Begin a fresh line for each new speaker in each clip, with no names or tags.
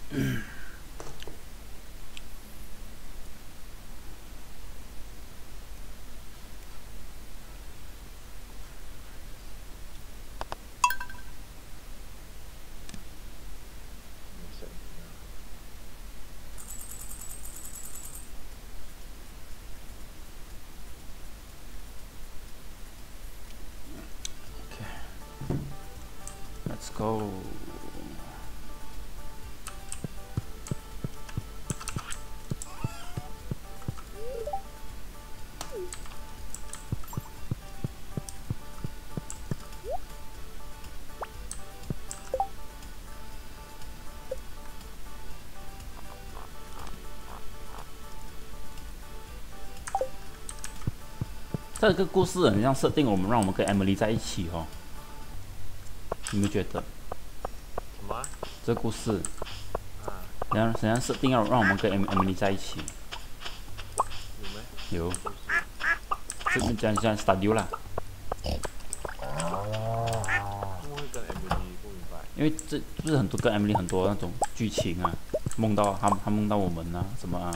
Let's go。这个故事很像设定让我们跟 Emily 在一起哦，你们觉得？
什么？
这个故事，好像设定让我们跟 Emily 在一起。
有没？
有。这讲 Stadio 啦。
怎么会跟 Emily 不明白？
因为这就是很多跟 Emily 很多那种剧情啊，梦到他梦到我们啊，什么啊。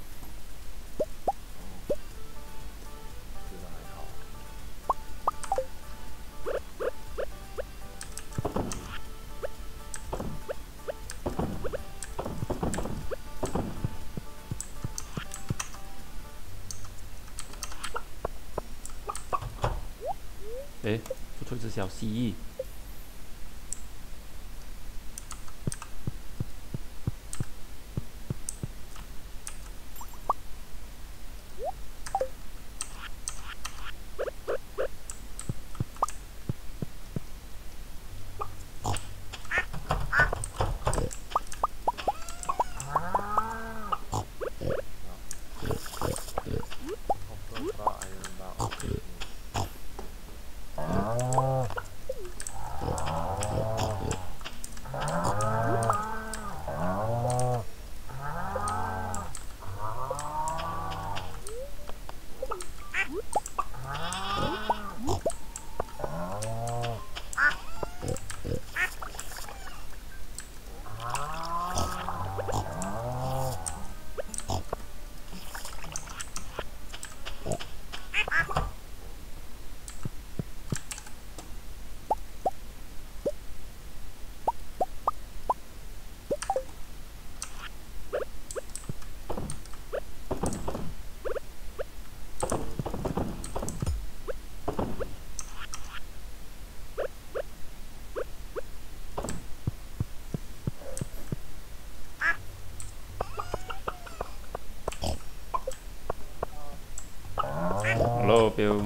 诶，孵出一只小蜥蜴。Hello, Bill。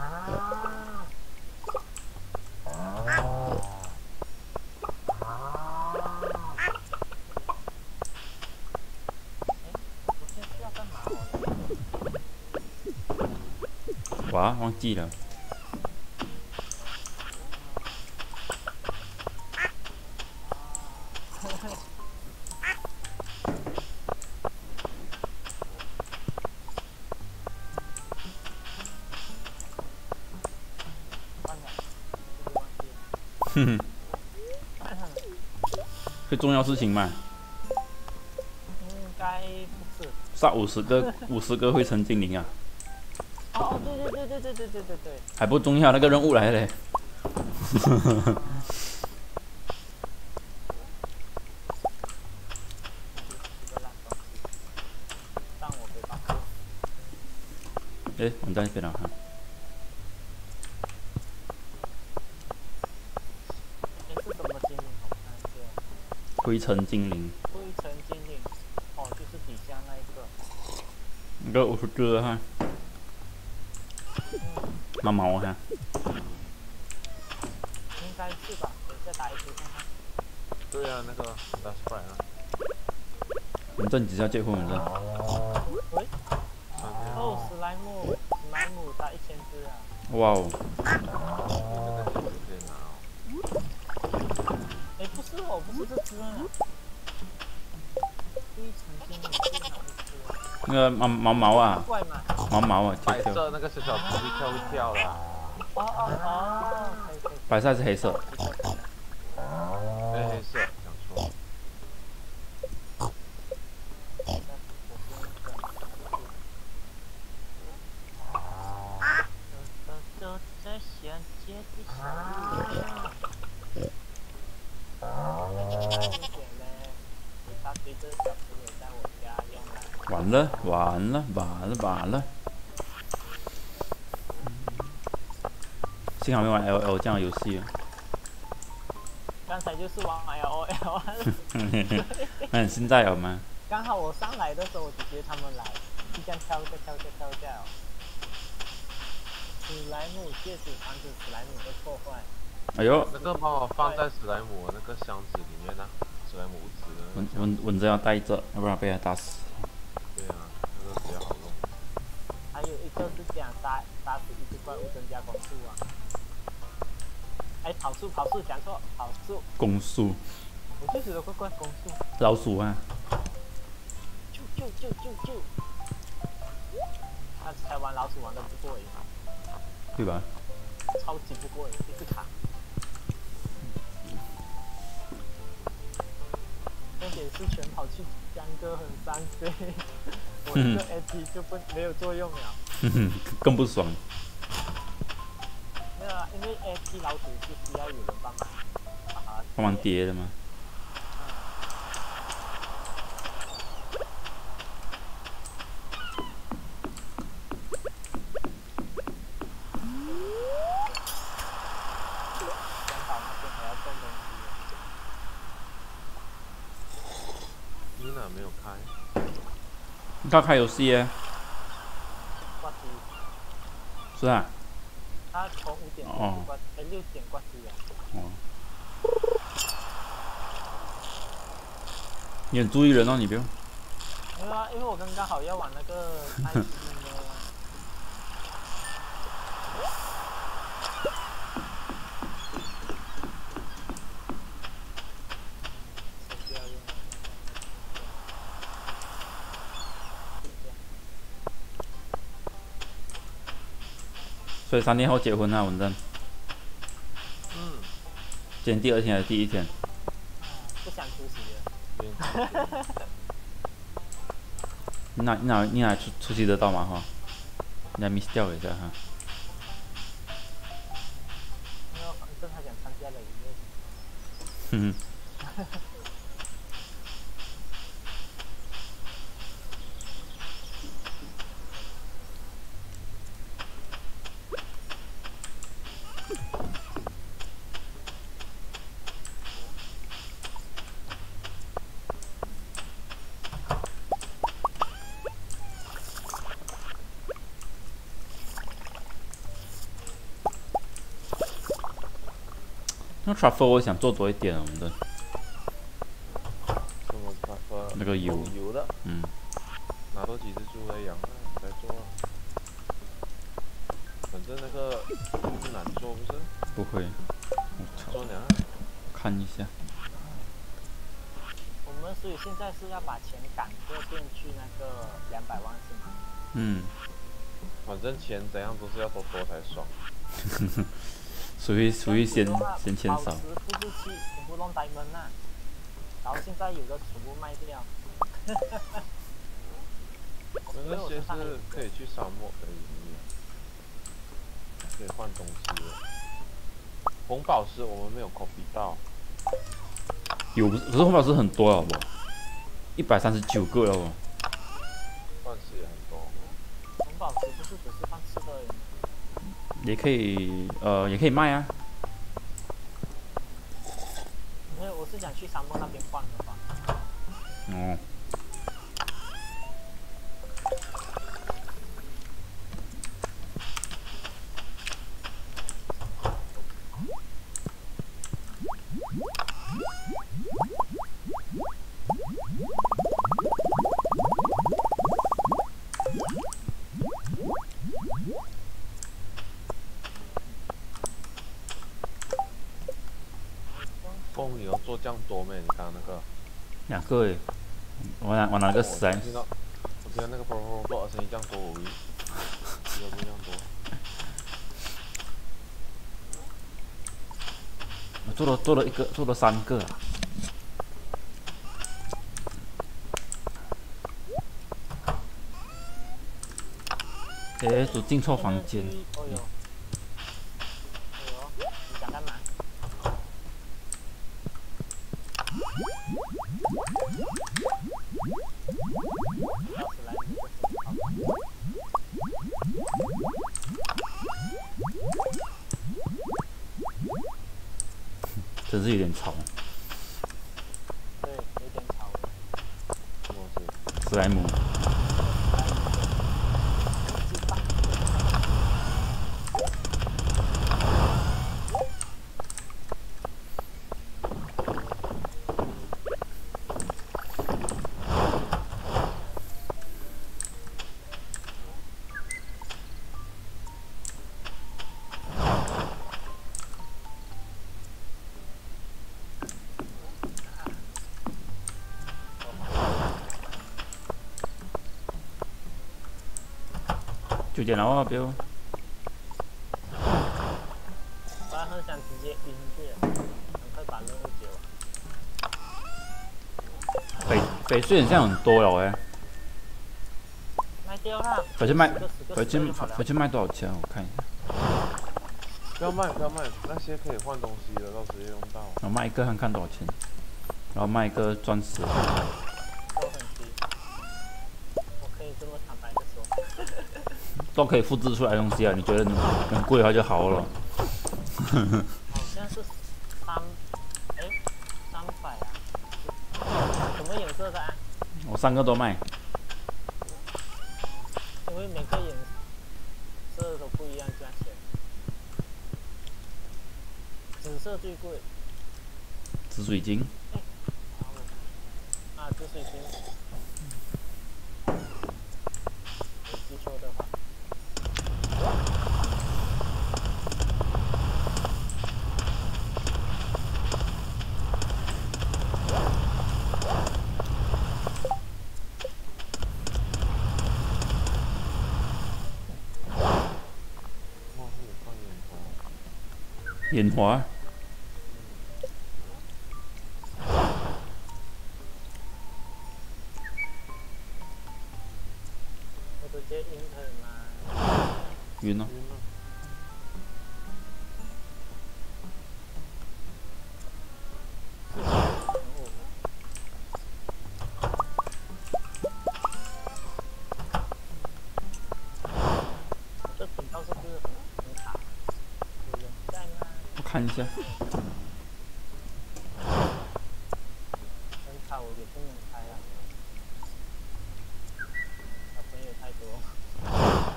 哇，忘记了。哼哼，最重要事情嘛。
应该不是。
杀50个灰尘精灵啊！
哦，对。
还不重要，那个任务来了嘞。哎，我们在那边了哈。灰尘精灵。
灰尘精灵，哦，就是底下那一个。
那个50个哈。毛毛哈。
应该是吧，等一下打一局看看。
对啊，那个 That's right 啊。
文正几下结婚文正？
喂。哦，史莱姆打1000只啊！
哇哦！
哎，不是哦，不是这只啊。灰尘精灵是哪一只啊？
那个毛啊，毛啊，
白色那个小小猪会跳啦。
哦，可以。
白色还是黑色？
黑色，讲错。
点嘞，一大堆的小朋友在我家用来。
完了完了完了完了！幸好没玩 LL 这样的游戏。
刚才就是玩 LOL 啊。
那你现在有吗？
刚好我上来的时候，我就觉得他们来，就这样跳一下哦。史莱姆戒指防止史莱姆被破坏。
哎呦，
那个帮我放在史莱姆那个箱子里面啊，史莱姆物质。
蚊子要带着，要不然被它打死。
对啊，那个比较好用。
还有一个是讲打死一只怪物增加攻速啊。哎，跑速，讲错，跑速。
攻速。
我就觉得怪攻速。
老鼠啊！
救！他才玩老鼠玩的不过瘾，
对吧？
超级不过瘾，一直卡。重点是全跑去江哥很伤飞，我一个 AP 就没有作用了。
更不爽。
没有啊，因为 AP 老鼠是需要有人帮忙，
帮忙叠的吗？
没有开。
他开游戏耶？
挂机。
是啊。
他从5点挂，6点挂机了。
哦。你很注意人哦，你不用。
没有啊，因为我刚好要玩那个爱心的。
所以3天后结婚啊，文正。今天第2天还是第1天？
不想出席了。
你哪出席得到吗？哈，你还 miss 掉一下哈。
没有，反正他想参加了也
没有。那 truffle 我想做多一点，我们的。
什么 truffle？
那个油。
油的。拿多几只猪来养啊，再做啊。反正那个不难做，不是？
不会。
做呢？
看一下。
我们所以现在是要把钱赶过变去那个200万是吗？
反正钱怎样都是要多才爽。
属于先钱少。
保持复制器全部弄diamond啊，然后现在有的储物卖掉。
那些是可以去沙漠的里面，可以换东西的。红宝石我们没有 copy 到。
有，可是红宝石很多了不？139个了不？
钻石也很多。
红宝石不是只是放吃的而已。
也可以卖啊。
没有，我是想去沙漠那边换的吧。
哦。
风你要做这样多咩？你刚刚那个
2个诶，我拿个10来。
我听到那个啵啵啵的声音这样多，我以为不这样多。
我做了3个啊。都进错房间。
哦哟。你想干嘛？
真是有点吵。
对，有点吵。
什么东西？
史莱姆。9点了哦，不要。
我很想直接晕去，赶快把任务解完。
翡翠好像很多了哎。
卖掉了。
翡翠卖多少钱？我看一下。
不要卖，那些可以换东西的，到时候用到。
我卖一个看多少钱，然后卖一个钻石。
都很低，我可以这么坦白的说。
都可以复制出来的东西啊，你觉得很贵的话就好了。
好像是300啊？什么颜色的啊？
我3个都卖。
因为每个颜色都不一样价钱。紫色最贵。
紫水晶。
啊，紫水晶。没记错的话。
眼华。
我直接晕可以吗？
晕了。
这频道是不是很卡？有人在吗？
我看一下。
很卡，我也不能开啊。小朋友太多。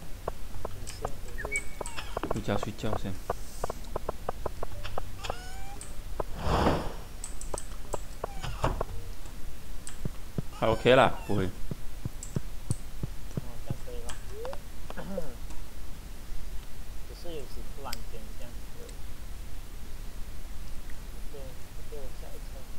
回家睡觉先。还 OK 啦，不会。
这样可以了。只是有时突然间这样子。给我下一车。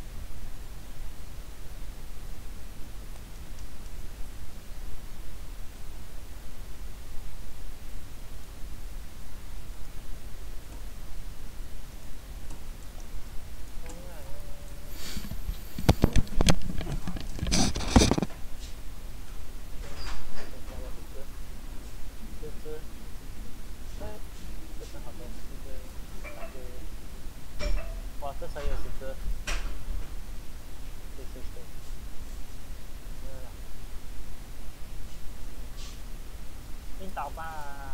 哇，这车有10只。对。晕倒吧！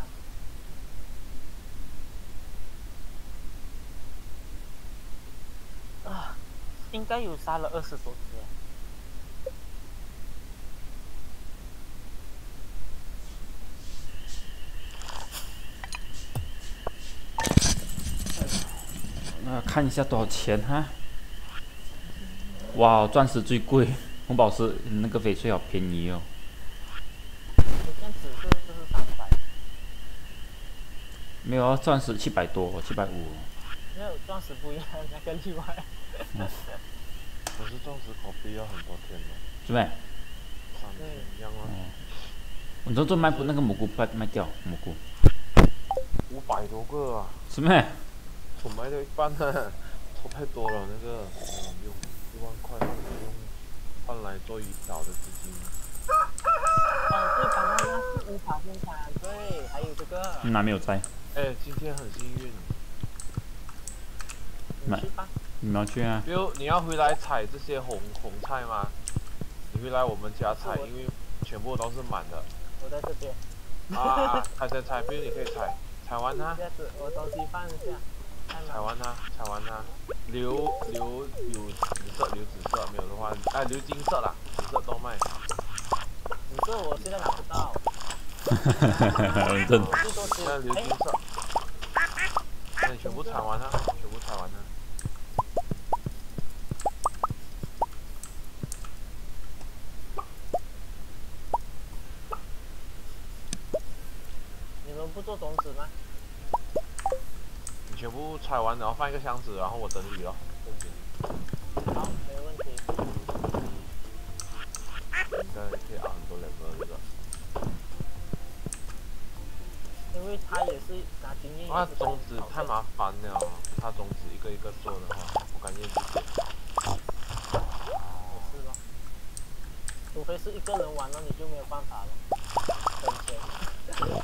啊，应该有杀了20多只。
那看一下多少钱哈？哇，钻石最贵，红宝石那个翡翠好便宜哦。
这样紫色就是300。
没有啊，钻石700多，750。
没有钻石不一样，那个例外。
可是钻石口碑要很多天了。
是呗
？3天一样啊。
你这卖那个蘑菇卖掉蘑菇。
500多个啊。
是咩？
我卖掉一半呢，抽太多了那个，用1万块用换来做鱼岛的资金。
哦，对，刚刚那是无法生产，对，还有这个。
哪没有在？
哎，今天很幸运。
你去吧。
你们要去啊？
比如你要回来采这些红菜吗？你回来我们家采，因为全部都是满的。
我在这边。
啊，采，比如你可以采完它。
这样子，我东西放一下。
采完它，采完它，留有紫色，留紫色，没有的话，留金色啦，紫色都卖。
紫色我现在拿不到。
真。
最多
现在留金色。那你全部采完它，全部采完它。
你们不做种子吗？
你全部采完，然后放一个箱子，然后我整理咯，正经。
好，没问题。
应该可以按很多level这个。
因为他也是拿经验。
那种子太麻烦了，它种子一个一个做的话，我感觉自己。
也是咯，除非是一个人玩了，你就没有办法了。等钱。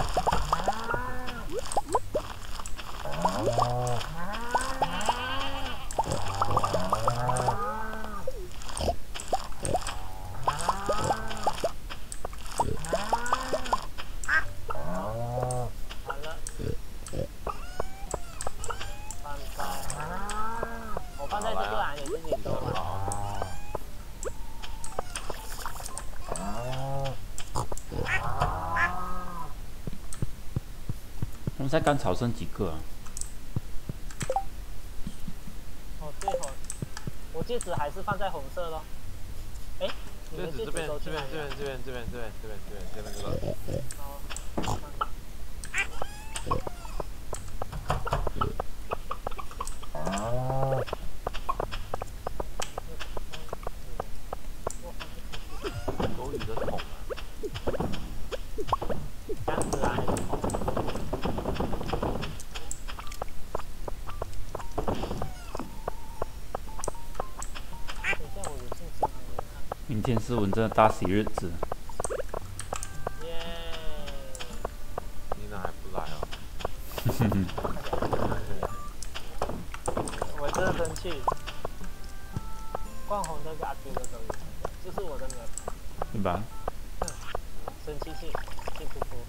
我们在干草剩几个啊？
哦，对哦，我戒指还是放在红色咯。哎，你们戒指都去哪里？
这边，就那个。
哦。
多余的桶啊。
箱子啊，还是桶？等一下，我有信息还没看。
明天是文正的大喜日子。
耶！
妮娜还不来哦。
我真的生气。逛红灯跟阿 Q 的都有，就是我的女儿。
对吧？
生气气，气哭哭。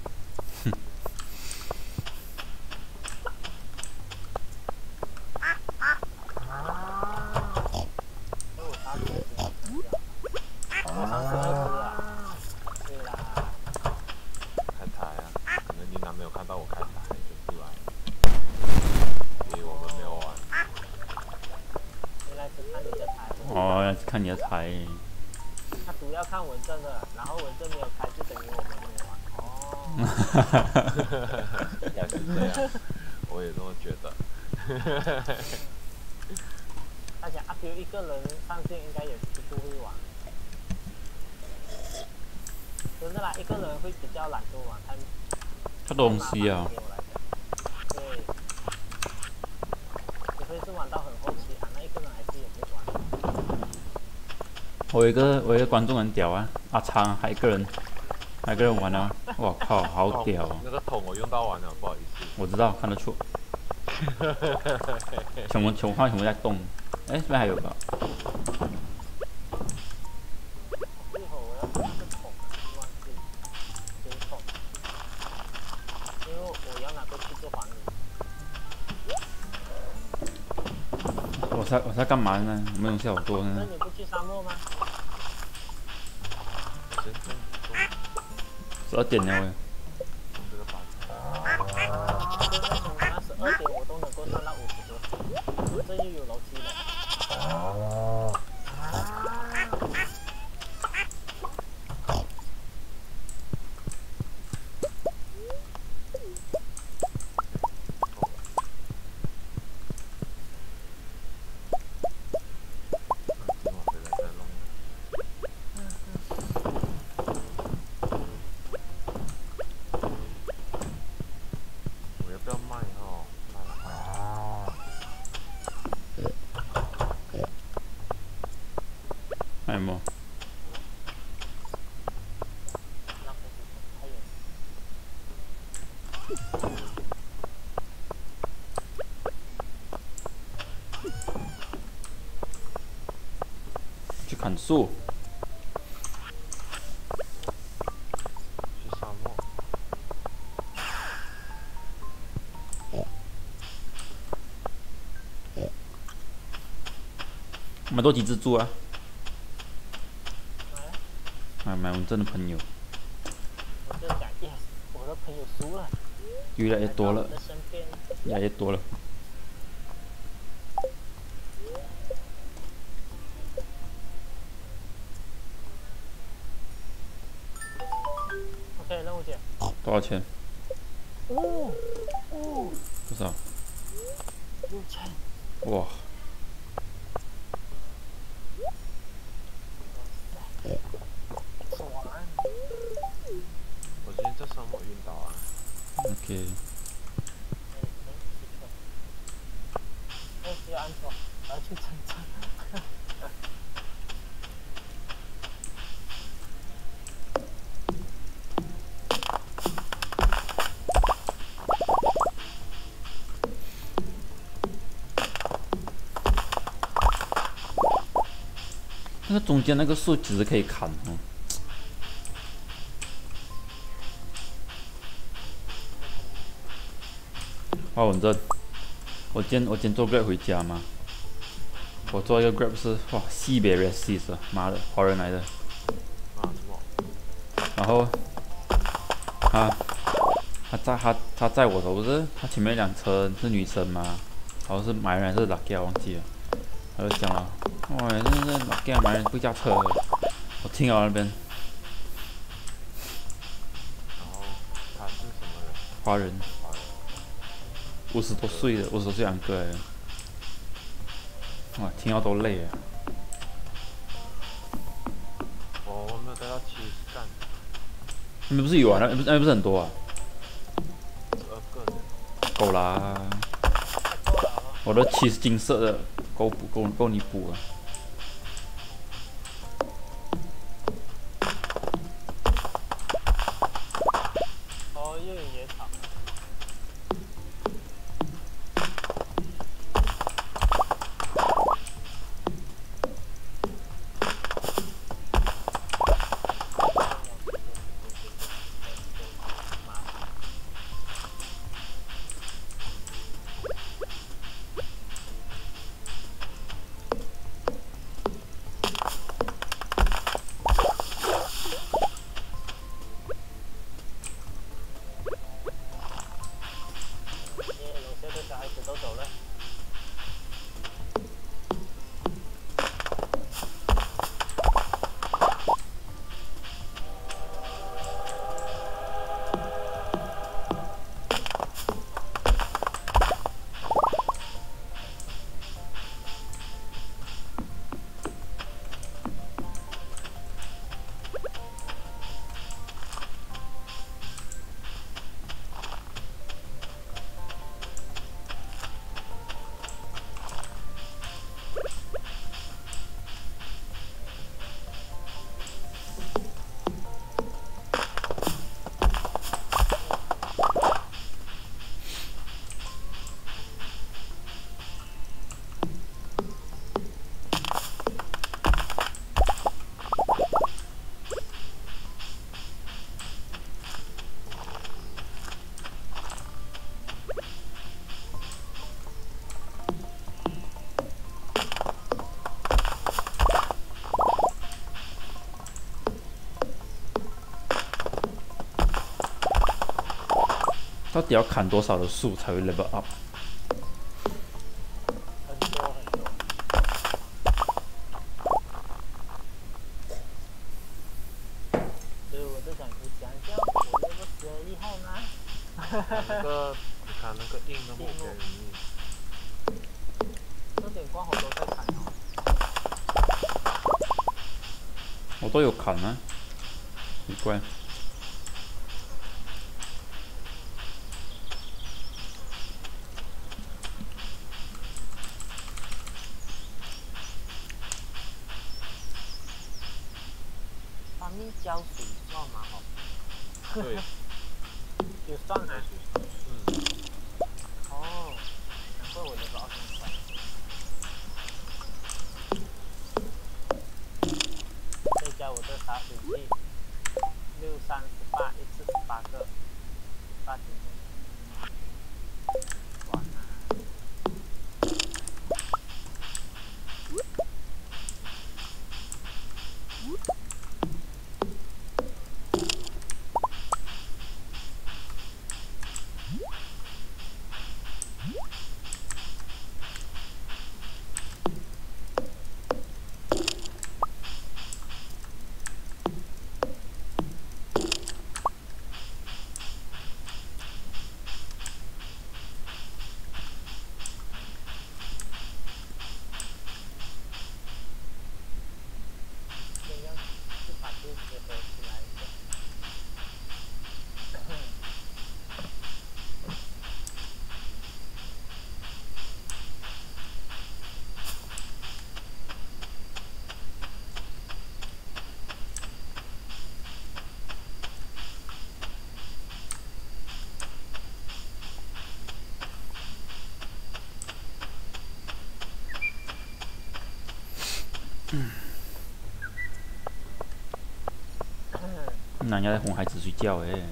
我打死我32只啊！对啦。
开台啊，可能妮娜没有看到我开台就不来，因为我们没有玩。
原来只看你的台。
哦，看你的台。
他主要看文正的，然后文正没有开，就等于我们没有玩。哦。
应该是这样，我也这么觉得。
他讲阿 Q 一个人上线应该也是不会玩。真的啦，一个人会比较懒惰玩，
这东西啊。
对。除非是玩到很后期啊，那一个人还是有会玩。
我有一个观众很屌啊，阿昌还一个人玩啊，我靠，好屌哦！
那个桶我用到完了，不好意思。
我知道，看得出。全部在动，哎，这边还有个。
最后我要拿个桶，忘记丢桶，因为我要拿过去做黄鱼。
我在干嘛呢？有没有东西好做呢？
那你不去沙漠吗
12点了喂。
那12点我都能够上到50多，我这又有楼梯了。
还有吗？去砍树。
去沙漠。
买多几只猪啊！买文正的朋友，
我就讲 yes， 我的朋友输了，
越来越多了
来到我，的身边。
越来越多了。
OK， 任务解。
多少钱？
哦，
多少？
6000。
哇！
爽。
我今天在沙漠晕倒啊。
OK。
需要安全，我要去成长。
那个中间那个树其实可以砍哦。哇，文正，我今天坐 Grab 回家嘛，我坐一个 Grab 是哇西北 racist 啊，妈的，华人来的。
啊，什么？
然后他载我的不是，他前面一辆车是女生嘛，然后是马来人还是 Lucky 忘记了，他就讲了，哇，真的是 Lucky 马来人不驾车，我听到那边
然后他是什么人？
华人
华人。
，50多岁的，50多岁两个来的，哇，听到都累啊。
我没有带到70干。
那边不是有啊？那边不是很多啊？
12个人。
够啦，我的7是金色的，够你补啊。
哦，又有野草。小孩子都走了。
到底要砍多少的树才会 level up？
很多很多。所以我就想，你讲一下我那个蛇厉害吗？
你看那个硬的目标人物，
这点光火都在砍哦。
我都有砍啊，奇怪。
方面浇水算吗？哦，
对，
有算啊。
嗯，
哦，难怪我那个20块。再加我的洒水器，6×3=18，一次18个，8斤。哇！
那人家在哄孩子睡觉哎。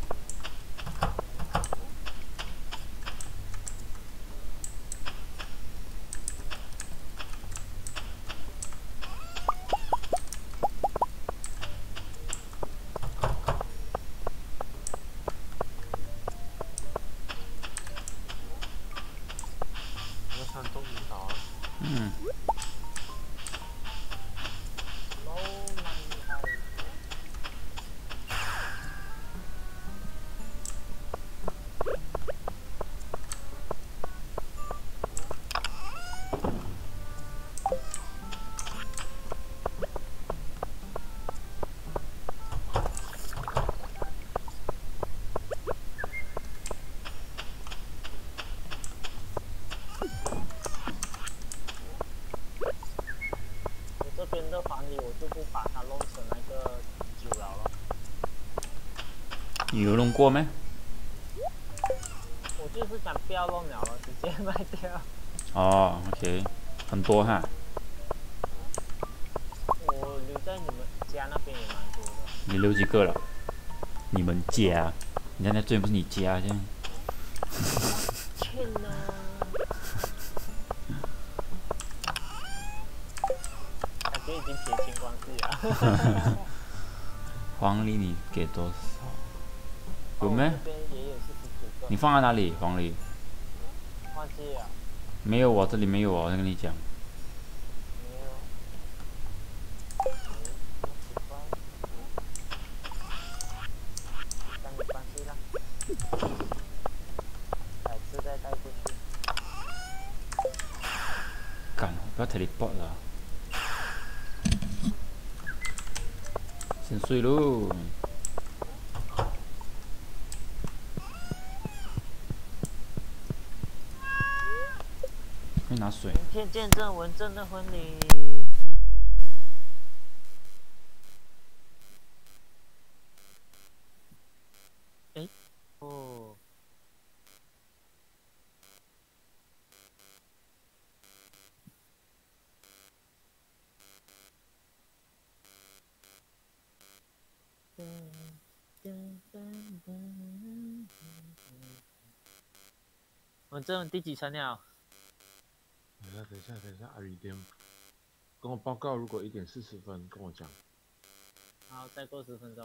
那山中樱桃啊，
嗯，
我这边的房里我就不把它弄成那个酒楼了。
你有弄过没？
我就是想不要弄了，直接卖掉。
哦，OK，很多哈。
我留在你们家那边也蛮多的。
你留几个了？你们家？你看那这不是你家这样？
天哪！感觉已经撇清关系了。
黄梨你给多少？有没
这？边也有49个。
你放在哪里？黄梨？
忘记了。
没有我这里没有我跟你讲。
没有。但没关系啦。改次再带过去。
干，不要 teleport 了。先睡喽。去拿水。
明天见证文正的婚礼。哎，哦。文正第几层了？
等一下，阿姨点跟我报告，如果1:40跟我讲。
好，再过10分钟。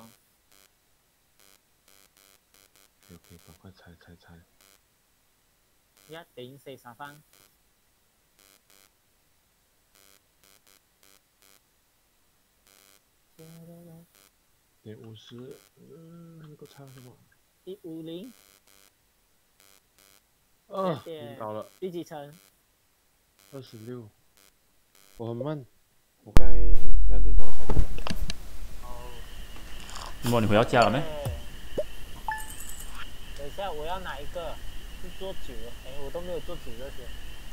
OK， 赶快猜。
一定40分。
1:50，那个猜什么
150。
晕倒了。
第几层
26。我很慢，我该2点多才到。
莫，你回到家了没？
等一下，我要哪一个？是做酒的？哎，我都没有做酒这些。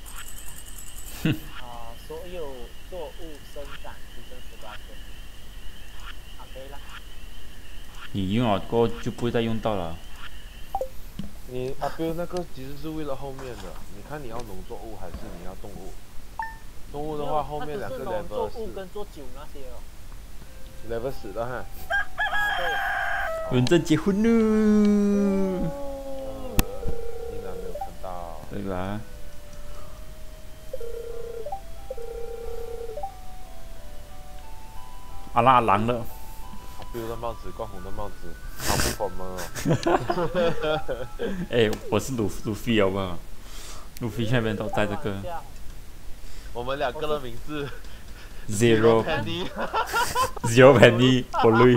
所有作物生长提升18岁。好，可以了。
你用了过后就不会再用到了。
你阿彪那个其实是为了后面的，你看你要农作物还是你要动物？动物的话，后面2个 level
作物跟做酒那些哦。
level 10的哈。
啊，对。
文正结婚了。
竟然没有看到。
对吧？阿拉郎了。
阿彪的帽子，光红的帽子，好不管吗？
哎，我是鲁菲好不好？鲁菲那边都带这个。
我们2个的名字
Zero
Penny。
Zero Penny， 我累。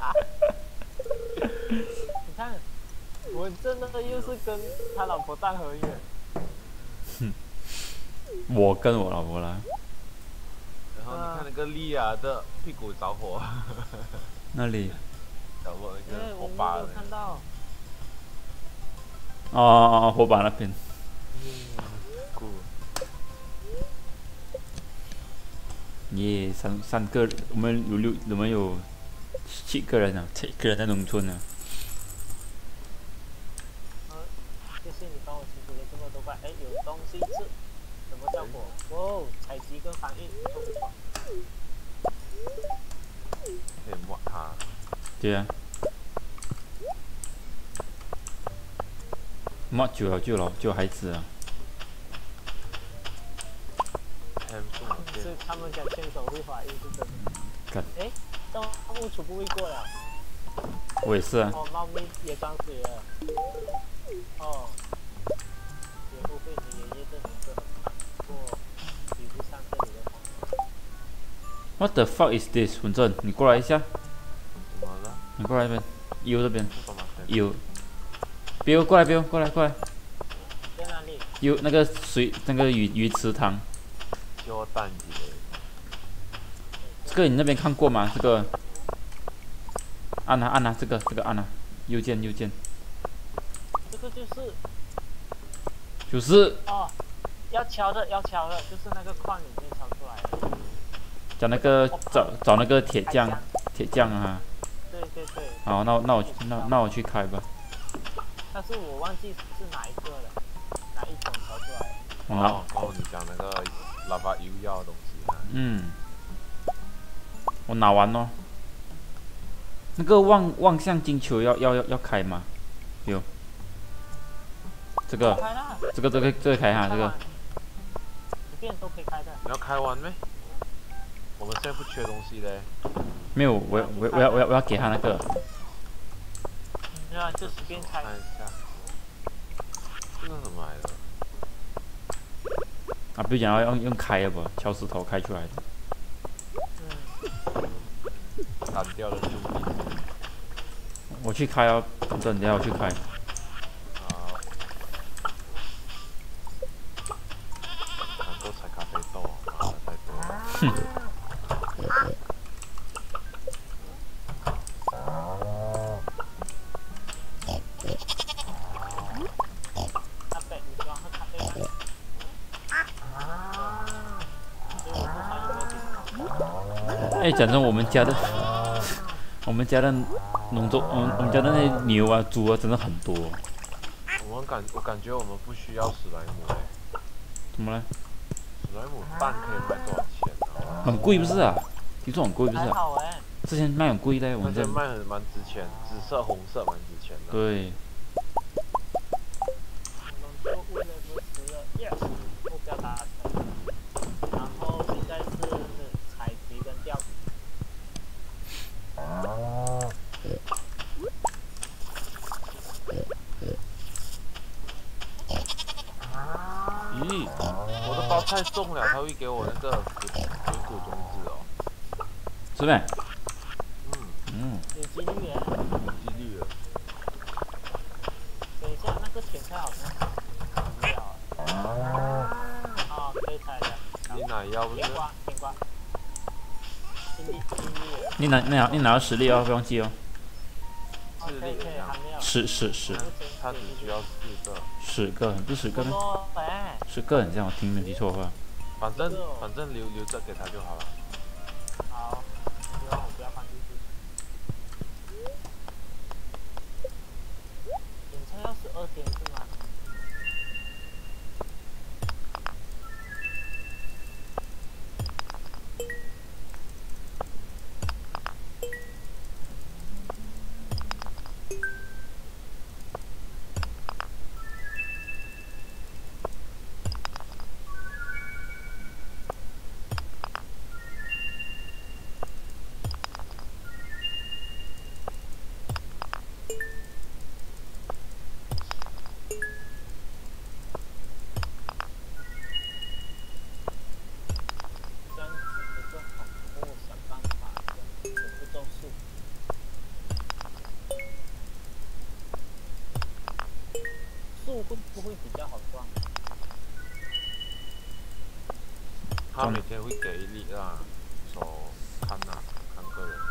你看，我真的又是跟他老婆淡河远。
我跟我老婆啦。
然后你看那个莉亚的屁股着火。
那里。
着火那个火把。
我没有看到。
哦，火把那边。
酷。
耶，三个，我们有7个人啊，7个人在农村啊。
谢谢你帮我清除了这么多怪，哎，有东西吃，什么效果？哦，采集跟防御都不错。
可以摸它。
对啊。摸久了就孩子了。
是他们讲牵手会怀孕是真的。
干。
哎，动物储物柜过了。
我也是啊。
哦，猫咪也装水了。哦。也误会你爷爷的名字很长，不过比不上这里的红。
What the fuck is this？ 文正，你过来一下。
怎么了？
你过来这边，U 这边。
什么
U。Bill 过来 ，Bill 过来。
在哪里
？U 那个水那个鱼池塘。
就蛋鸡。
这个你那边看过吗？这个。按啊，这个按啊，右键。
这个就是。哦，要敲的，就是那个矿已经敲出来了。
找那个找那个铁匠啊。
对。
好，那我去开吧。
但是我忘记是哪一个了，哪一种敲出来的。
你讲那个喇叭油药的东西啊。
我拿完咯。那个望向金球要开吗？有。这个开哈，这个。
随便都可以开的。
你要开完没？我们现在不缺东西嘞。
没有，我要给他那个。
对啊，就随便开。
看一下。这个怎么来的？
啊，比如讲要用开的不？敲石头开出来的。
砍掉了兄弟。
我去开哦，等下我去开。
好。很多采咖啡豆，妈的太多了。
哼。
咖啡，你喜欢喝咖啡吗？
哎，讲真，我们家的农作，我们家的那牛啊、猪啊，真的很多。
我感觉我们不需要史莱姆哎。
怎么了？
史莱姆蛋可以卖多少钱啊？
很贵不是啊？听说很贵不是啊？之前卖很贵嘞，我们这
卖蛮值钱，紫色、红色蛮值钱的。
对。
目标达成，然后现在是采集跟钓鱼。
咦，我的包菜中了，他会给我那个水果种子哦。
是呗？
有几率耶。
有几率了。
等一下，那个甜菜好像没有。哦，可以采了。
你哪要不是？
甜瓜。
你拿到10粒哦，不要忘记哦。
可以，还没有。
10。
他只需要4个。
10个，不是10个吗？10个很像，我听没记错的话。
反正留着给他就好了。
好，希望我不要放进去。点菜要12点是吗？会不会比较好赚？
他每天会给1粒啊，看个人。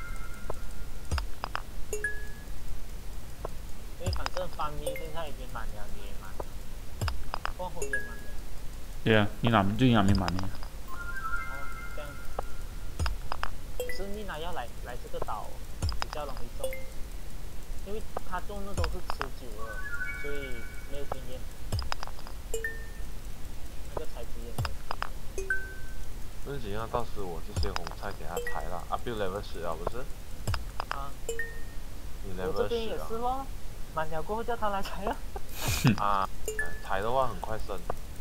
因为反正翻咪现在已经满了，你也满了，过后也满了。
对啊，你哪没满呢？
哦，这样子。可是妮娜要来这个岛比较容易种，因为她种的都是持久的，所以没有经验。那个采集也没有。
为不行啊，到时我这些红菜给他裁了啊，build level 10了不是？
啊，
你
我
level
这边也
10
是咯，满了过后叫他来裁了。
啊，裁的话很快升。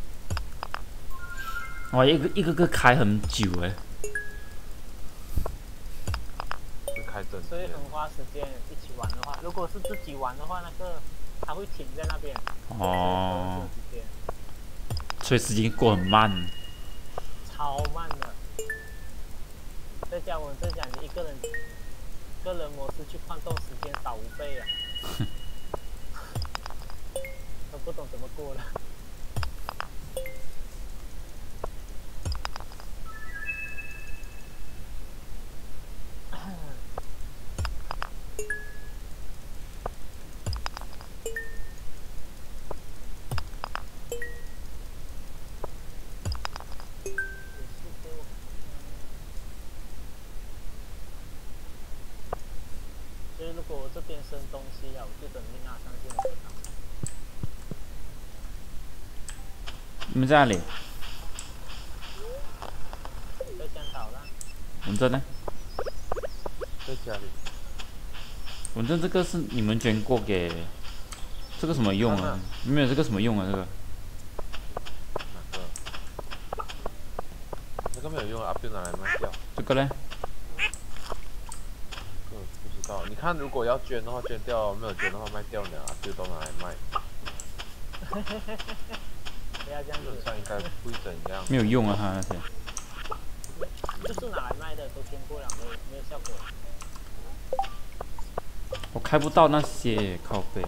哇，一个开很久哎。
是开整
所以
天。
很花时间一起玩的话，如果是自己玩的话，那个它会停在那边。
哦。
时间
所以时间过很慢。
超慢的。再加我这讲，你个人模式去矿洞，时间少5倍啊！都不懂怎么过了。所以如果我这边生东西啊，我就等你拿上线我再拿。
你们在哪里？
在江岛啦。
文正呢？
在家里。
文正这个是你们捐过给，这个什么用啊？没有这个什么用啊？这个？
哪个？这个没有用啊，就拿来卖掉。
这个嘞？
不知道，你看如果要捐的话捐掉，没有捐的话卖掉呢，就都拿来卖。
不要这样子。
基本上应该不会怎样。
没有用啊，他那些。
就是拿来卖的，都捐过了，没有效果。
我开不到那些靠背。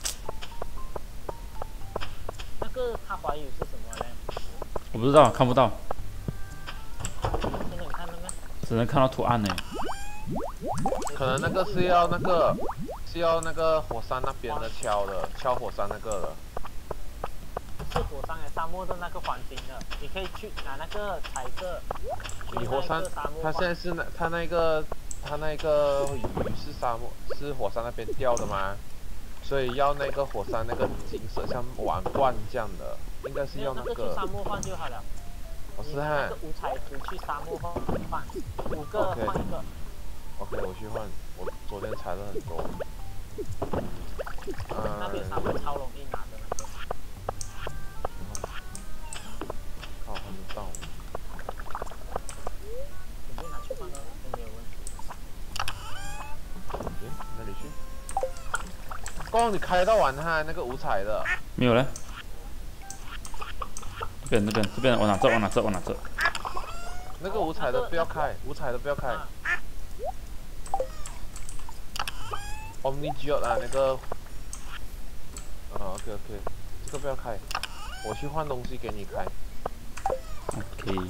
那个他华语是什么嘞？
我不知道，看不到。
现在你看到没？
只能看到图案呢。
可能那个是要那个火山那边的敲火山那个的。
是火山的沙漠的那个黄金的，你可以去拿那个彩色。
你火山，它现在是它那个鱼是沙漠是火山那边掉的吗？所以要那个火山那个金色像碗罐这样的，应该是要
那个。去沙漠换就好了。
我是看。
那个五彩石去沙漠换，5个换1个。
OK， 我去换，我昨天裁了很多。
那边沙漠超容易拿的那个。
看我换得到。
你就拿去换了，没有问题。
那里去。光你开到完它那个五彩的。
没有嘞。这边，我拿这。
那个五彩的不要开，五彩的不要开。Omni Geode 啊，那个。OK， 这个不要开，我去换东西给你开。
OK。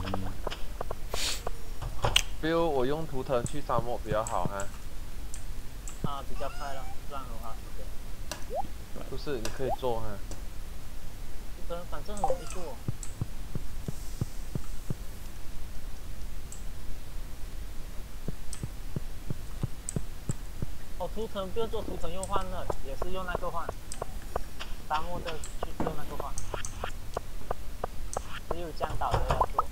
比如我用图腾去沙漠比较好哈。
比较快了，不然很花时间。
不是，你可以做哈。
反正很容易做。图腾不用做图腾用换了，也是用那个换。沙漠的去用那个换。只有江岛的要做。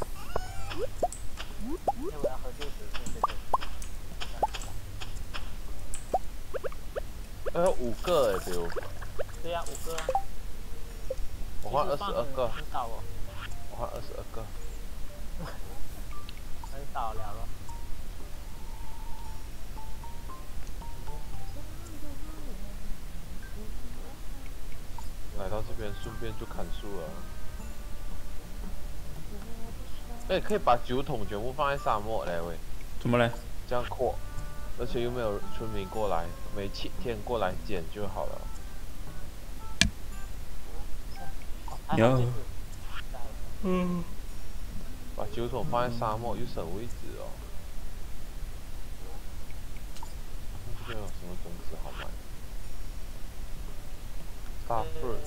因为我要喝酒时，
要5个哎，比如。
对呀，5个啊。
我换22个。
很少哦。
我换22个。
很少了咯。
来到这边顺便就砍树了。可以把酒桶全部放在沙漠嘞喂。
怎么嘞？
这样扩，而且又没有村民过来，每7天过来捡就好了。
有。
把酒桶放在沙漠又省位置哦。这边有什么种子好买 ？Starfruit。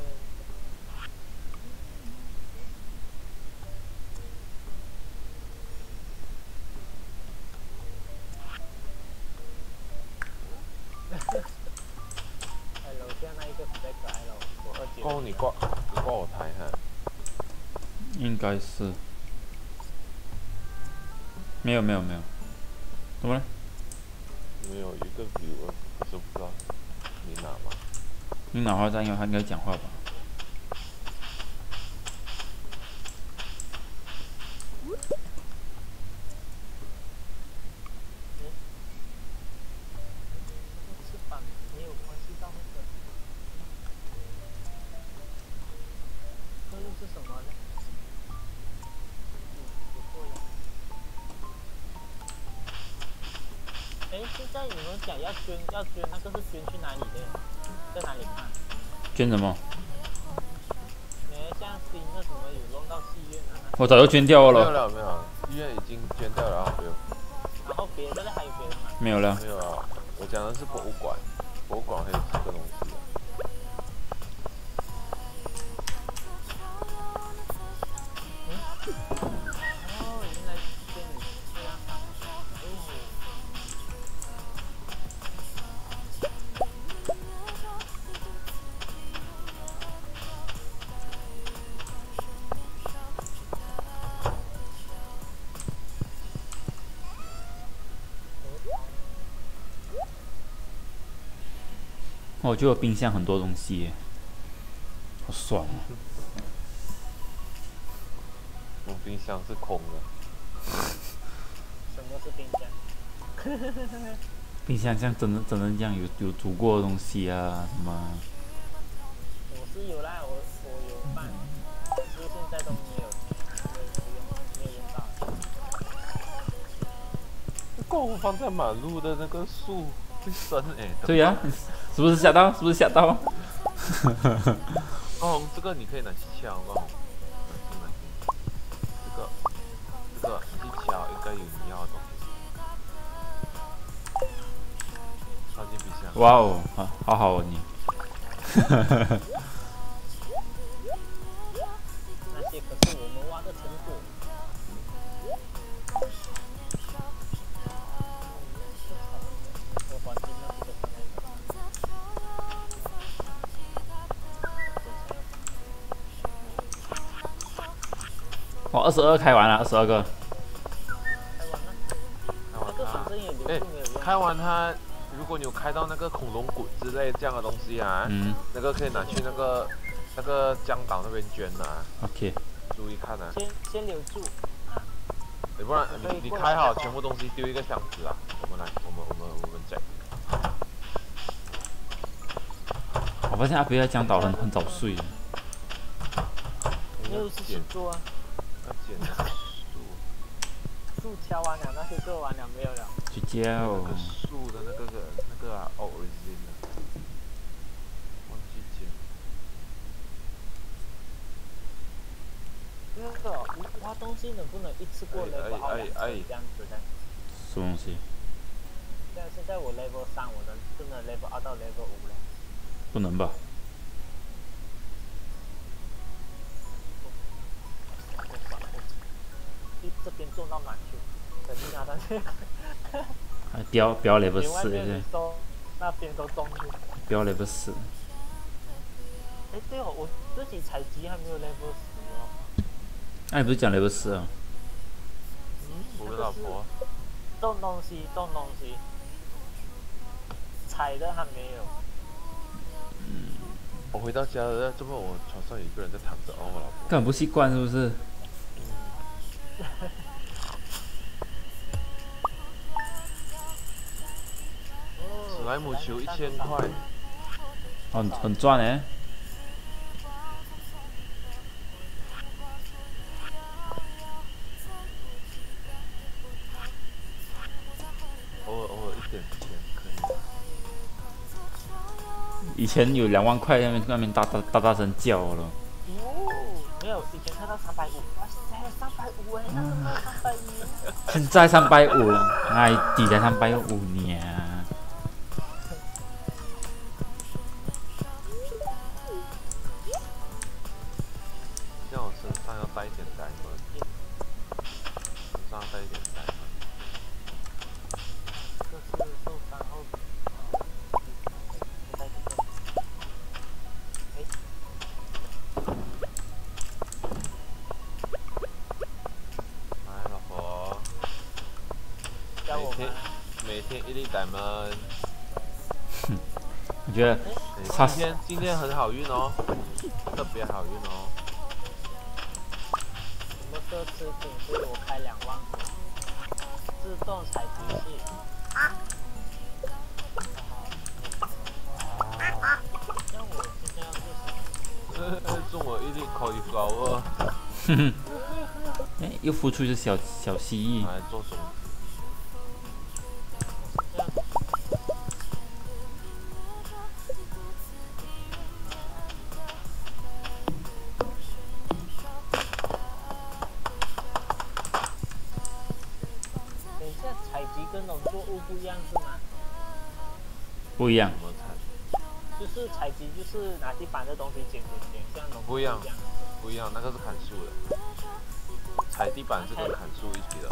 楼下那一个比较可爱咯，我2姐。
光你挂我台哈。
应该是。 没有，怎么了？
没有一个 viewer，可是不知道你拿吗？
你拿话在，因为他应该讲话吧？
翅膀没有关系到那个，这又是什么呢？不错呀。哎，现在你们讲要捐那个是捐去哪里的？在哪里看？
捐什么？
像新的什么有弄到戏院啊？
我早就捐掉
没有
了。
了，医院已经捐掉了，不用。
然后别的呢？还有别的吗？
没有了。
没有了，我讲的是博物馆，博物馆还有这个东西。
哦，原来跟你这样。
我觉得冰箱很多东西耶，好爽啊！
我冰箱是空的。
什么是冰箱？
冰箱像真的这样有煮过的东西啊什么？
我是有啦，我有放，可是现在都没有用到。
购物放在马路的那个树会生哎。
对呀、是不是吓到？是不是吓到？
哦，这个你可以拿去敲哦。这个一敲应该有你要的东西。放进冰箱。
哇哦，好好哦你。
那些可是我们挖的成果。我环境那不可能。
哦，22开完了，22个。
开完了。那个反正也留住没有用。
开完它，如果你有开到那个恐龙骨之类这样的东西啊，那个可以拿去那个江岛那边捐啊。
OK。
注意看啊。
先留住。
不然你开好全部东西丢一个箱子啊，我们整。
我发现阿北在江岛很早睡。
又是星座啊。
要捡
树敲完了，那些做完了没有了？
睡觉。
树的那个啊 ，origin 的，忘记捡。
那个挖东西能不能一次过 level 好2次这样子的？
什么东西？
现在我 level 3，我能真的 level 2到 level 5了。
不能吧？
这边种到满去，肯定啊，但是
标 level 4对。
那边都种去。
标 level 4。
哎，对哦，我自己采集还没有 level 10哦。
那你不是讲 level 4啊？
我的老婆。
种东西，采的还没有。
我回到家了，这么我床上有一个人在躺着，我老婆。
根本不习惯是不是？
史莱姆球1000块。
很赚哎。
偶尔一点钱可以。
以前有2万块，那边大声叫了。
没有，以前看到350，哇塞，350哎，那什么310？
现在350，哎，底才350呢。
像我身上要带一点diamond，身上带一点diamond。
这是受伤后。 我吗？
每天一粒diamond。
我觉得
今天很好运哦，特别好运哦。
什么奢侈品？所以我开2万股，自动采集器。像我现在要做什么？
送我一粒 cauliflower。
哼哼。哎，又孵出一只小蜥蜴。
拿来做种子。
等一下，采集跟农作物不一样是吗？
不一样。
怎么采？
就是采集，就是拿地板的东西捡，像农作物
不一样
这样。
不一样，那个是砍树的。踩地板是跟砍树一起的。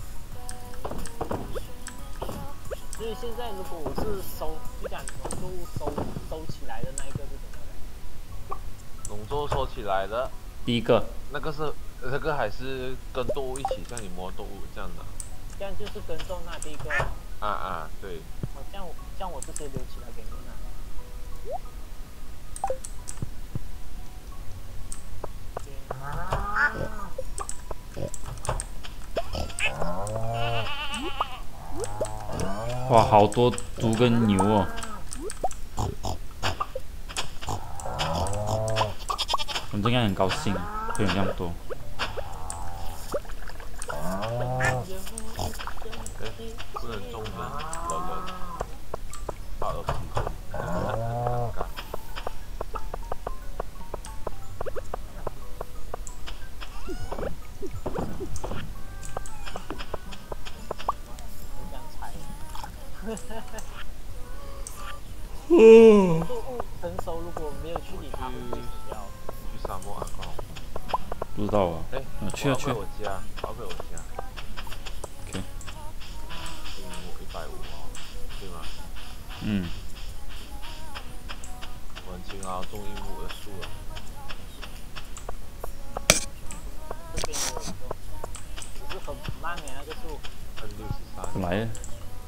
所以现在如果我是就讲农作物收起来的那一个是怎么的？
农作物收起来的。
第一个。
那个还是跟动物一起，像你摸动物这样的。
这样就是跟动那第一个。
对。
哦，这样我这些留起来给你拿。
哇，好多猪跟牛哦！我们应该很高兴，会有这样多。
不能种人，怕耳鼻症，很尴尬。
作物成熟，如果没有去理它，会不会死掉？
去沙漠安放。
不知道啊。去啊去。
我家。
OK。
150哦，对吗？
嗯。
我很勤劳种1亩的树了。
这边有种，只是很慢的那个树。
分63。
来了。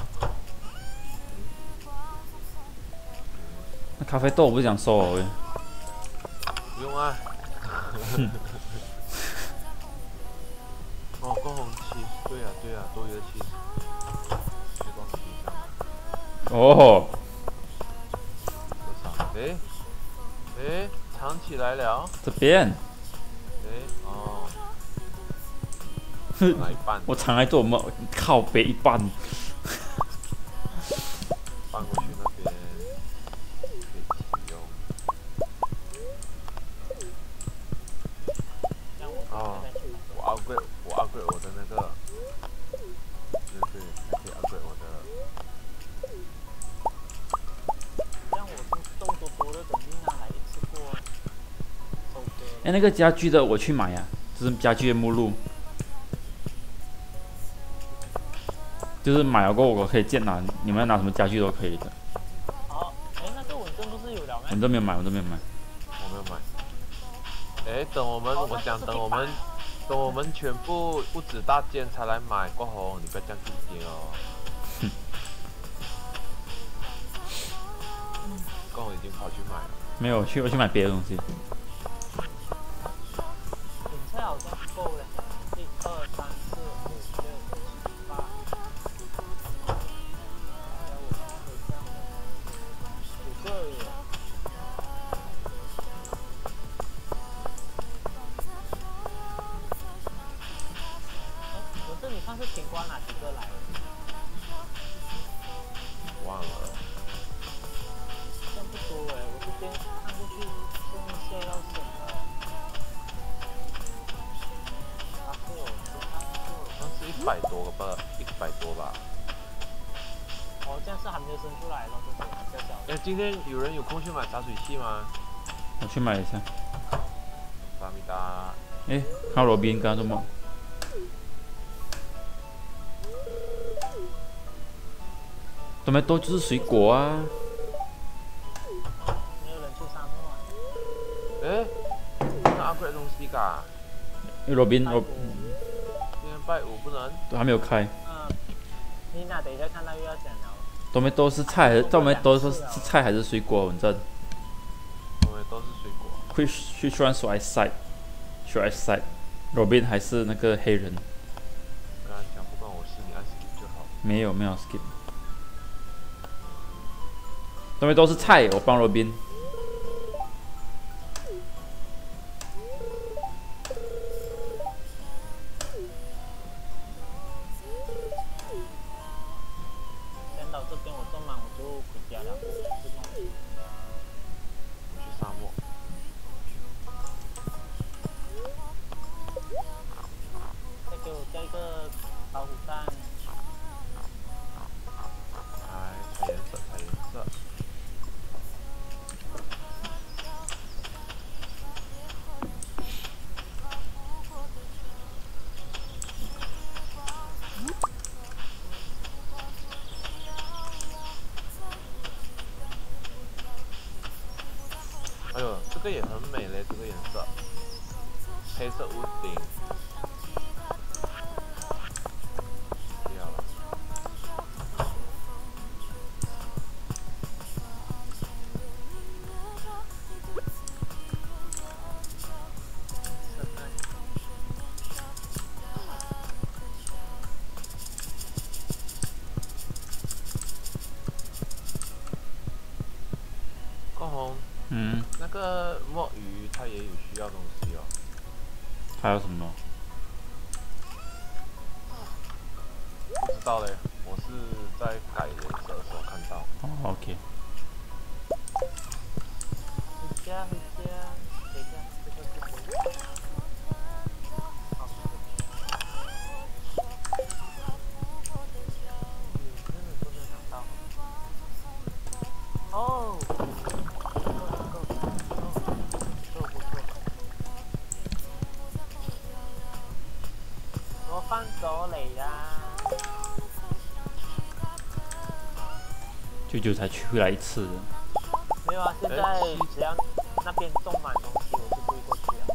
那咖啡豆我不是想收哦喂。
不用啊。哦，高红旗，对啊，多余的气。这个很影响。
哦。
多少？藏起来了。
这边。
哪一半？
我藏在这，我们靠北一半。
搬过去那边可以启用。我 upgrade 我的那个，对，还可以 upgrade 我的。
这样我是种多的，等于拿来一次过收割。
哎，那个家具的我去买呀，就是家具的目录。就是买了过后我可以建拿，你们要拿什么家具都可以的。
哦，那个稳阵不是有了吗？
稳阵没有买。
我没有买。等我们全部不止大件才来买，过后你不要这样纠结哦。过后已经跑去买了。
没有，我去买别的东西。
芹菜好像够了，1、2、3、4、5、6、7、8。5个而已。我这里上次停光哪几个来了？
忘了。
这样不多我这边看过去剩下要省了。
那是100多个吧，100多吧。
哦，这样是还没有生出来咯，这是小小。
今天有人有空去买洒水器吗？
我去买一下。
萨米达。
看罗宾刚刚做梦。怎么都就是水果啊？
没有人去沙漠
那 upgrade 东西噶？
罗宾
今天拜5不能。
还没有开。
你那等一下看到又要讲了。
多梅多是菜还是多梅多是菜还是水果？文正。
我们都是水果。
Which one should I side? Should I side? Robin 还是那个黑人？
跟他讲不关我事，你按 skip 就好。
没有 skip。多梅多是菜，我帮 Robin。
先到这边我种满我就回家了，
去沙漠。
再给我加一个老虎蛋。
来，采颜色，采颜色。哎呦，这个也很美嘞，这个颜色，黑色屋顶。不要了。高红。那个墨鱼它也有需要东西哦。
还有什么？
不知道嘞，我是在改颜色的时候看到。
哦 ，OK。
回家回家，等一下这个是谁？好，真的都没有想到。哦。我放手嚟啦！
舅舅才去来一次。
没有啊，现在只要那边种满东西，我就不会过去了。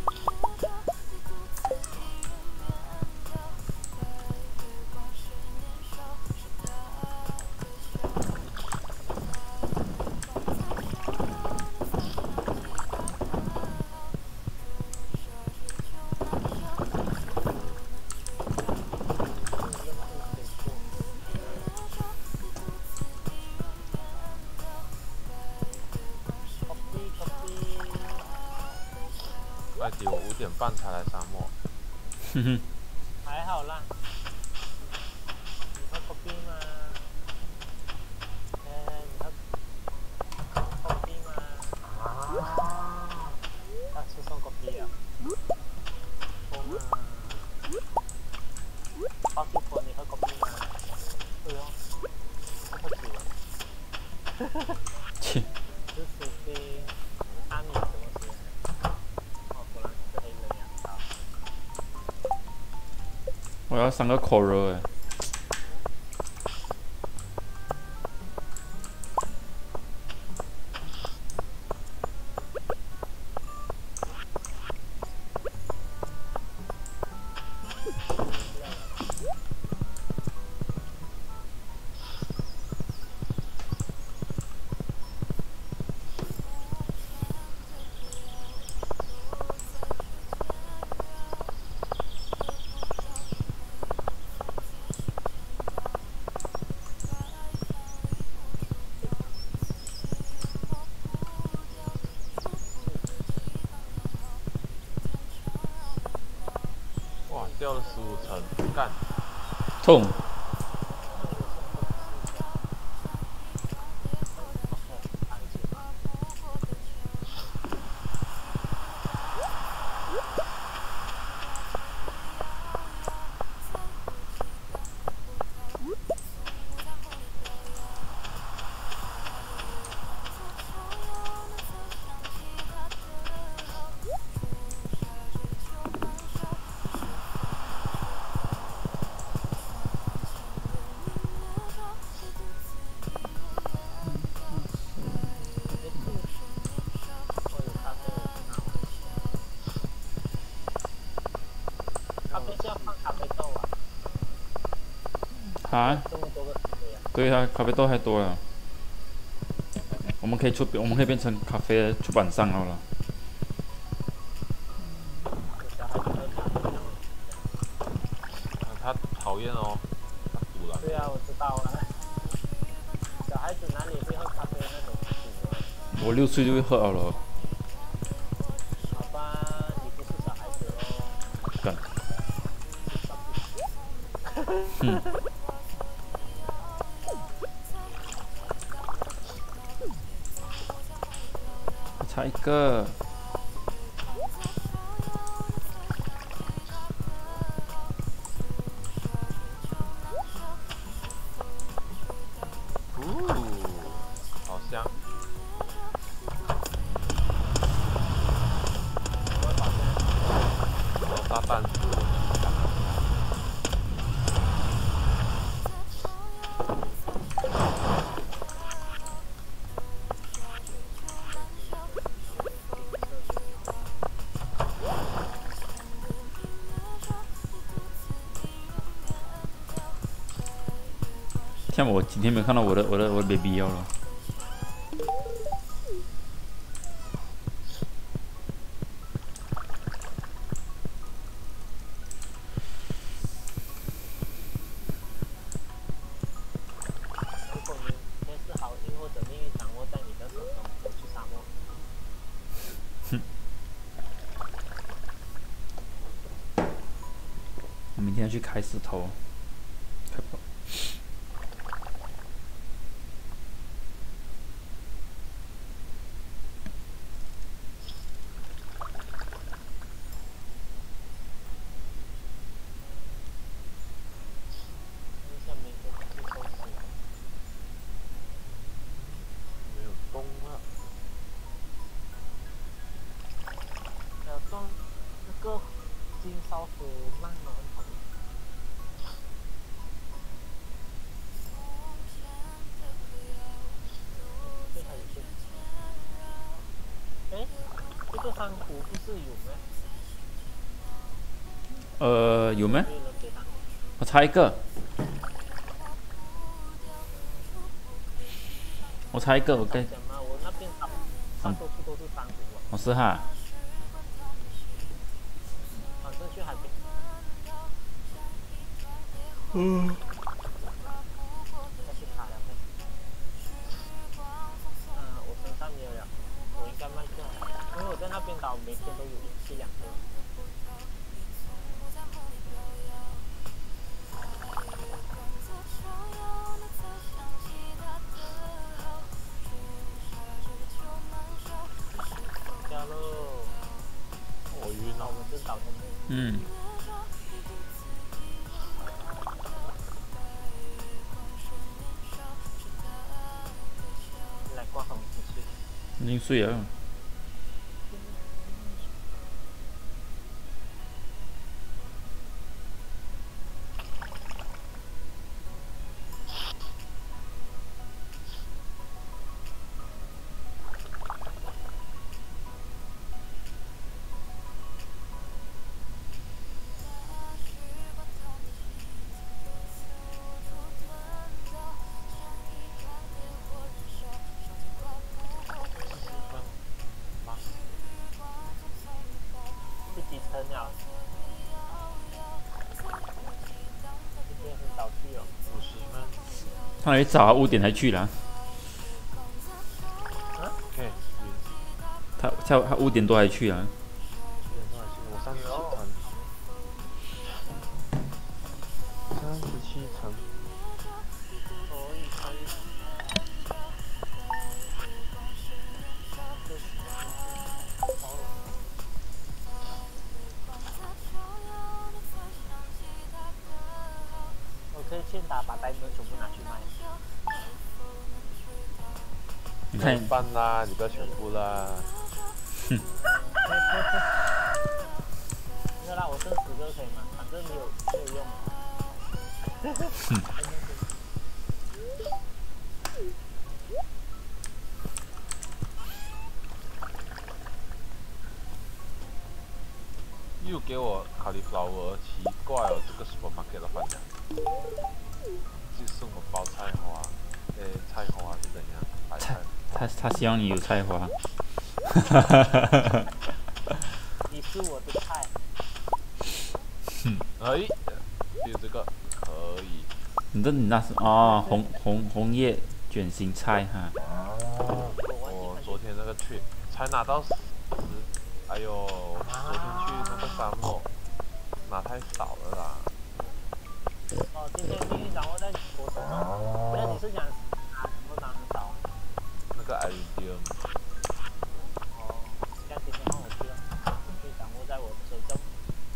外地我5点半才来沙漠。
哼哼。
还好啦。你喝咖啡吗？你喝咖啡吗？他吃送咖啡啊。喝吗？包叔婆，你喝咖啡吗？哎呦，喝酒了。
切。
这水晶，阿米什么水？哦，果然是黑人羊羔。
我要3个 coral 哎。
哇，掉了15层，干！
痛。 啊？
这么多个咖啡啊！
对啊，咖啡豆太多了。我们可以变成咖啡的出版商好了。
有小孩子喝咖啡吗？
他讨厌哦，他堵了。
对啊，我知道啊。小孩子哪里会喝咖啡那种苦的？
我6岁就会喝了。
好吧，你不是小孩子喽。
干。嗯。差一个。
好香。炸弹。
像我今天没看到我的 baby 要了。
如果你天是好运或者命运掌握在你的手中，我去沙漠。
我明天去开石头。开不。
像明天去抽丝。
没有动啊。
装那个金烧水慢了很好。这还有一个。哎，这个珊瑚不是有吗？
有没？
没有人给他。
我差一个。我差一个，我跟。
讲嘛，我那边大多数都是珊瑚啊。
我是哈。
反正去海边。
嗯。
要去卡了没？我身上没有了，我应该卖掉了，因为我在那边岛每天都有1、2个。加喽！
我晕了。
我们这岛的。
嗯。
来挂红出去。
已经睡了。
第几层了？今天很早去哦。
50分。
他来早5点才去了。
OK。
他5点多才去啊。
我37层。
可以。我可以欠打把呆萌全部拿去卖。
你看。
一半啦，你不要全部啦。
哼。
没有啦，我剩10个可以吗？反正没有用。
又给我cauliflower，奇怪哦，这个 supermarket 的饭量。 送我包菜花，菜花是怎样？白菜。
他希望你有菜花。
你是我的菜。
哎，就这个可以。
你那是哦，红叶卷心菜哈。
我昨天那个去才拿到10，哎呦，昨天去那个沙漠拿太少了啦。
哦，今天命运掌握在我手中。那你是讲拿什么拿很少？
那个 iridium。
哦，这样今天换我去了，命运掌握在我的手中。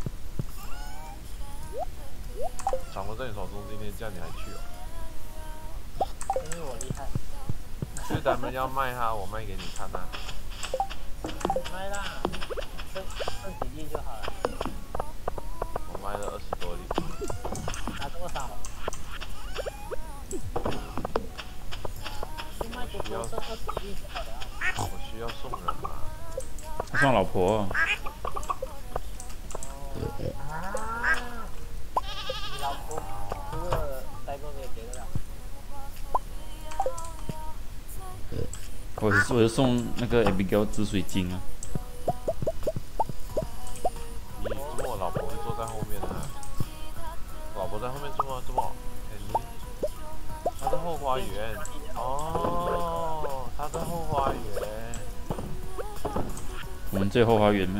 掌握在你手中，今天这样你还去哦？
因为我厉害。
所以咱们要卖它，我卖给你看啊。
卖啦，剩几粒就好了。
我卖了20多粒。
拿这么少？就卖多多剩20粒就好了。
我需要送人嘛。
他送老婆。
你老婆除了呆哥没有别的了。
我是送那个 Abigail 紫水晶啊。
你怎么我老婆会坐在后面呢？老婆在后面这么，她在后花园。哦，她在后花园。
我们最后花园吗？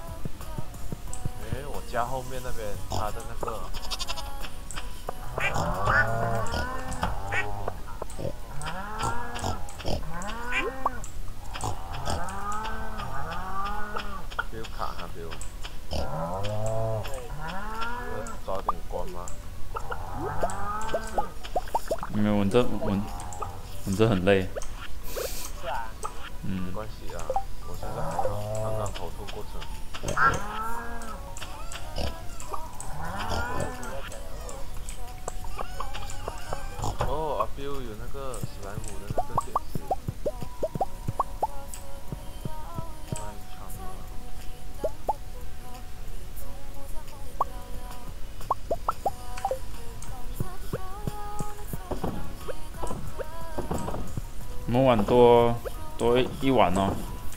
我家后面那边，她的那个。不要卡哈，不要。早点关吗？
没有，我这很累。
是啊。
没关系啊，我现在刚刚头痛过程。哦，阿 Bill 有那个史莱姆的那个点子。
我们玩多一碗哦。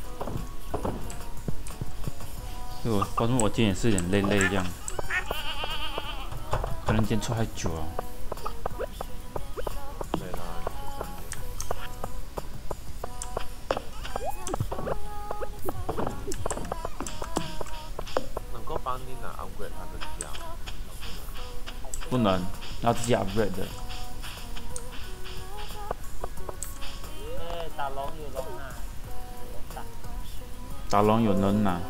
为什么我今天是有点累这样？可能今天抽太久了。
没啦，能够帮你拿 upgrade 他的家？
不能，要自己 upgrade 的。
打龙有龙啊，龙打。
打龙有人拿。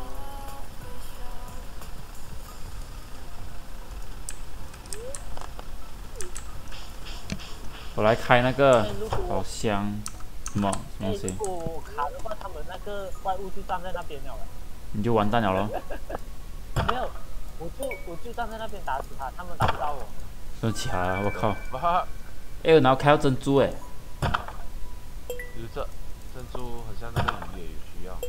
我来开那个宝箱，什么东西？
如果我卡的话，他们那个怪物就站在那边了。
你就完蛋了咯。
没有，我就站在那边打死他，他们打不到我。
生起来了，我靠！
哇！
然后开到珍珠哎。
有这珍珠很像那个鱼也有需要。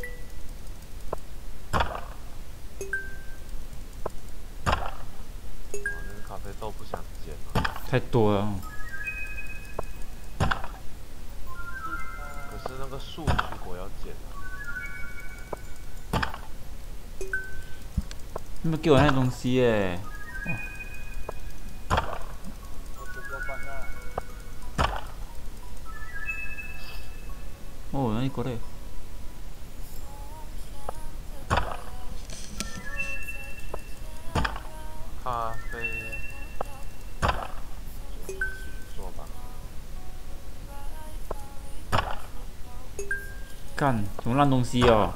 哇，那个咖啡豆不想捡了。
太多了。
可是那个树水果要捡了。
你们给我那东西耶！
我直播关了。
哦，那过来。
咖啡。继续做吧。
干，什么烂东西哦！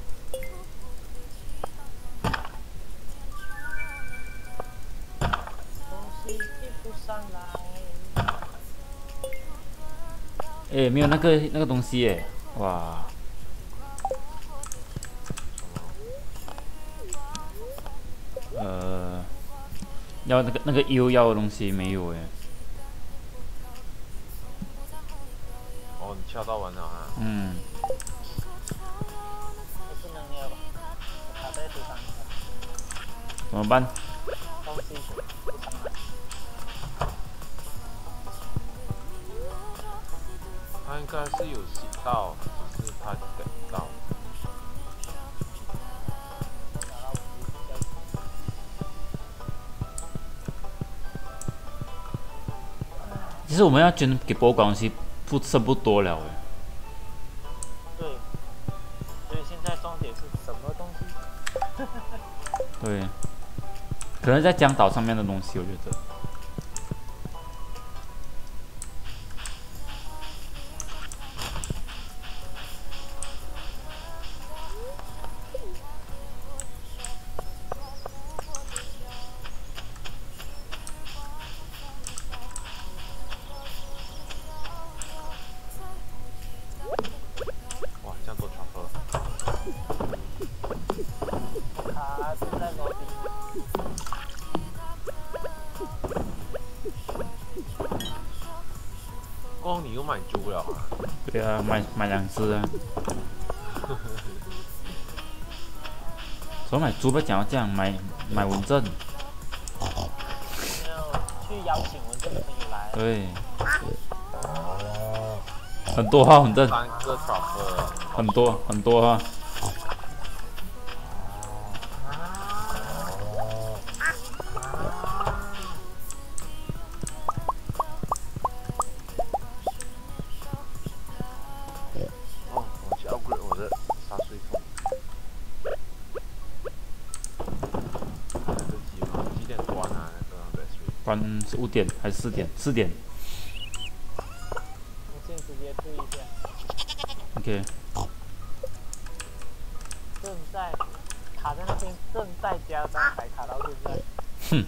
没有那个东西耶！哇。要那个优要的东西没有哎。
哦，你敲到完了啊？
嗯。
不能了，卡在地上。
怎么办？
东西不上来。
他应该是有写到，只是他给不到。
其实我们要捐给博物馆东西不多了哎。
对，所以现在重点是什么东西？
对，可能在江岛上面的东西，我觉得。
哇，这样多 truffle。
他正在楼顶。
哦，你又买猪了啊？
对啊，买2只啊。怎么买猪不讲到这样，买文正。
没有去邀请文正的朋友来。
对。很多哈文正。
3个 truffle。
很多哈。
哦，我去 upgrade 我的杀水桶。来得及吗？几点关啊？那个 battery？
关15点还是4点？4点。
我先直接对一下。
OK。
正在卡在那边，正在加班，还卡到现在。
哼。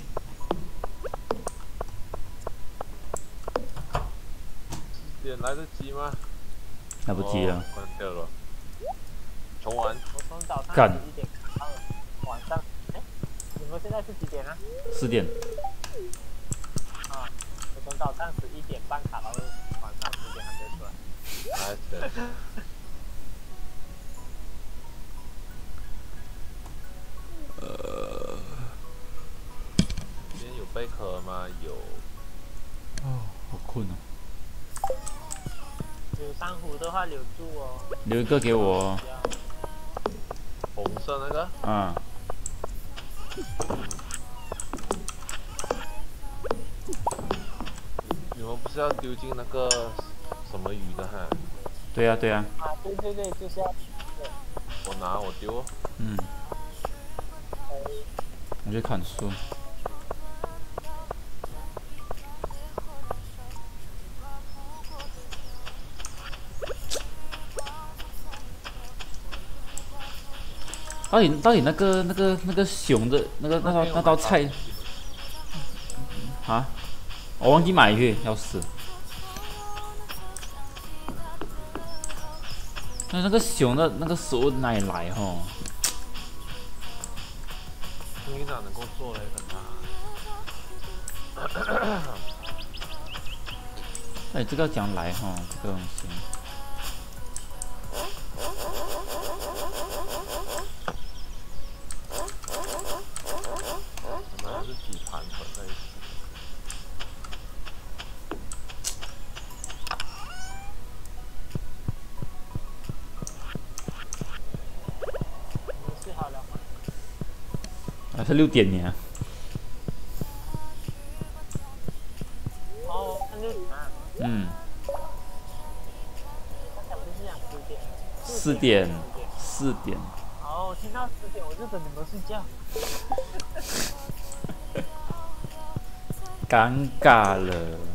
点来得及吗？
来不及了。
关掉了。重玩。
我从早上
干
11点卡到晚上，哎，你们现在是几点啊
4点。
啊，我从早上11点半卡到晚上10点还没出来。
来等。今天有贝壳吗？有。
哦，好困哦。
有珊瑚的话留住哦。
留一个给我哦。
红色那个。
啊。
你们不是要丢进那个什么鱼的哈？
对呀对呀。
啊，对对对，就是要。
我拿我丢。
嗯。我去看书。到底那个熊的那道菜啊，我忘记买去，要死。那个熊的那个食物哪里来吼？
你哪能够做嘞？跟他。
哎，这个要讲来哈，这个东西。
可能是几盘合在一起。
你睡好了吗？
还是6点呢。
哦，那6点啊。
嗯。
刚才不是讲10点
？4点。4点。
哦，听到10点我就等你们睡觉。
尴尬了。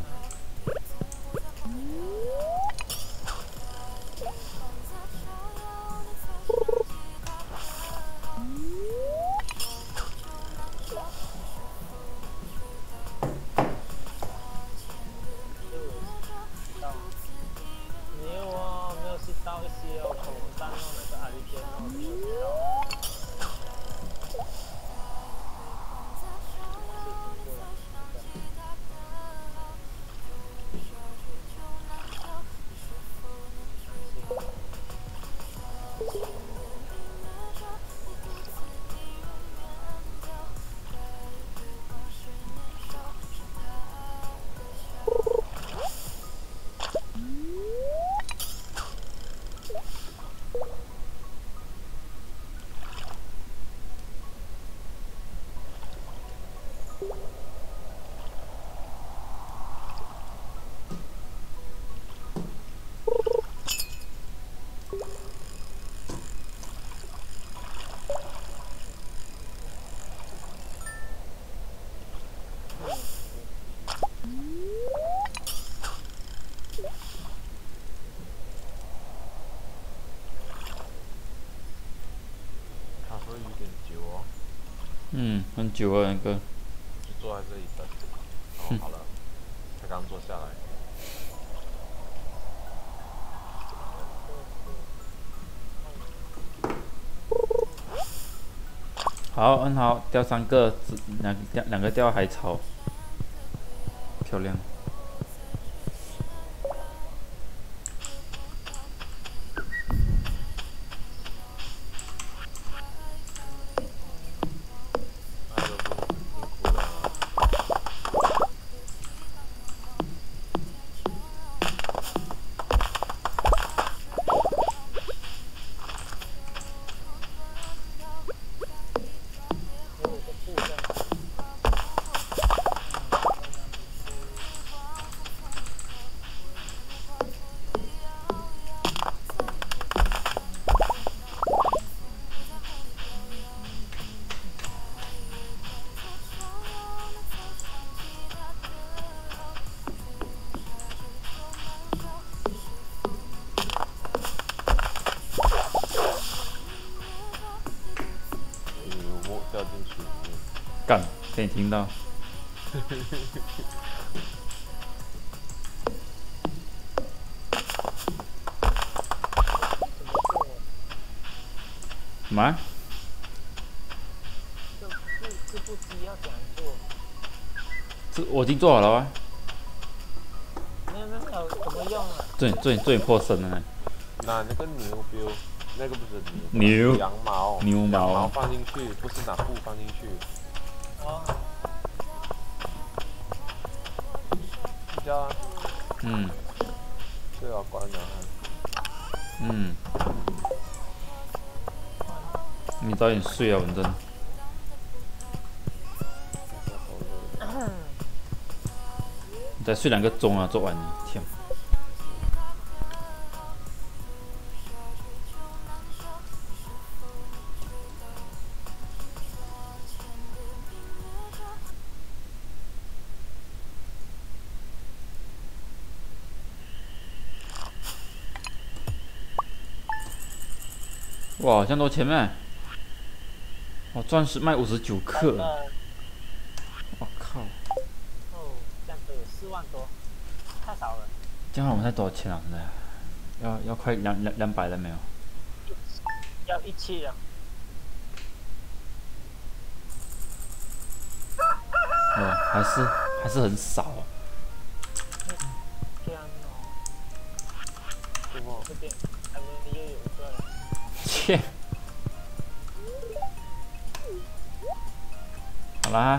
没有哦，没有吃到一些哦，恐龙蛋哦，那个阿里边哦，没有吃到。
很久了那个。
就坐在这里等。哦，好了，他刚坐下来。
好，很好，掉3个，两个掉海草，漂亮。
掉进水里面。
干，被你听到。什么？
这部机要怎样做？
我已经做好了啊。
没有，怎么用啊？
最破身了呢。
拿那个牛标，那个不是
牛
羊毛，
牛毛
羊毛放进去，不是拿布放进去。
哦。
睡觉啊。
嗯。
对啊，关了。
嗯。你早点睡啊，文珍。你再睡2个钟啊，做完你天。哇，这样多钱咩？哇，钻石卖59克。我靠！
哦，这样子有4万多，太少了。
这样我们才多少钱啊？真的？要快200了没有？
要17了。
哦，还是很少啊。
这样哦。
什么？
这边还没又有一个了。
切。好啦。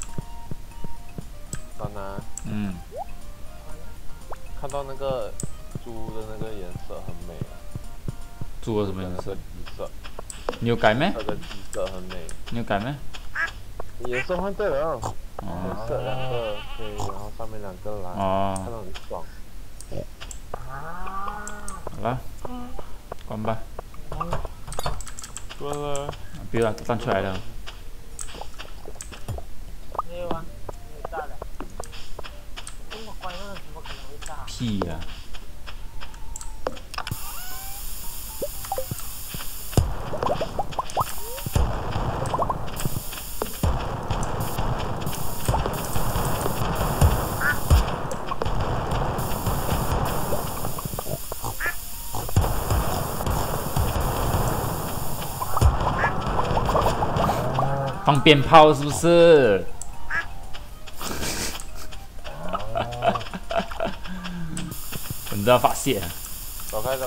丹丹。
嗯。
看到那个猪的那个颜色很美啊。
猪的什么颜色？
紫色。
你有改没？
那个紫色很美。
你有改没？
颜色换对了。
哦。
颜色2个，对，然后上面2个蓝。
哦。
看到很爽。
好了，关吧。
关了。
别了，站出来了。
没有啊，没有炸的。这么欢乐，怎么可能会炸？
屁呀！放鞭炮是不是？你都要发泄。
走开！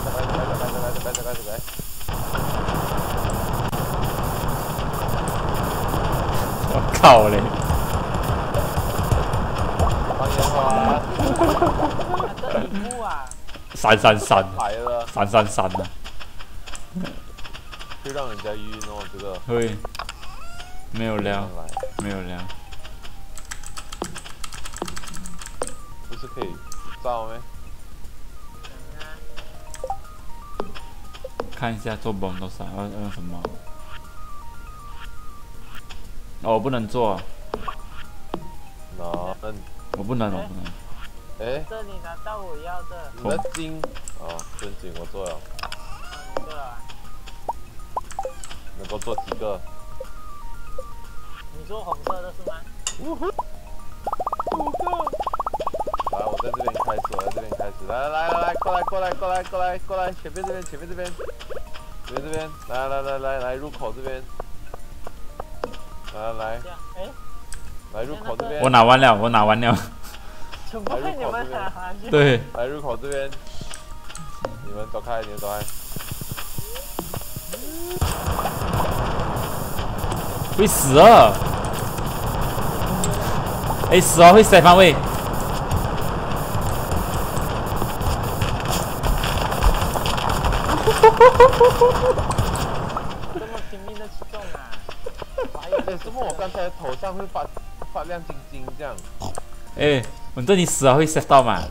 我靠嘞！
放烟花。
这一幕啊。
333。
来了。
333啊。
会让人家晕哦，这个。
会。没有聊。没有聊。
不是可以照没？
看一下做bomb多少，要什么？哦，我不能做。
能。
我不能。
哎。
这里拿到我要的。
你的金。哦，真金我做了。
你做了。
能够做几个？
做红色的是吗？
5个。来，我在这边开始，我在这边开始。来，过来，前面这边，来，入口这边。来，来入口这边。
我拿完了。
全部被你们拿下去。
对。
来入口这边。你们走开。
会死啊！哎，死啊！会塞方位。
这么拼命的去中啊！
为什么我刚才头上会发亮晶晶这样？
哎，反正你死了会塞到嘛？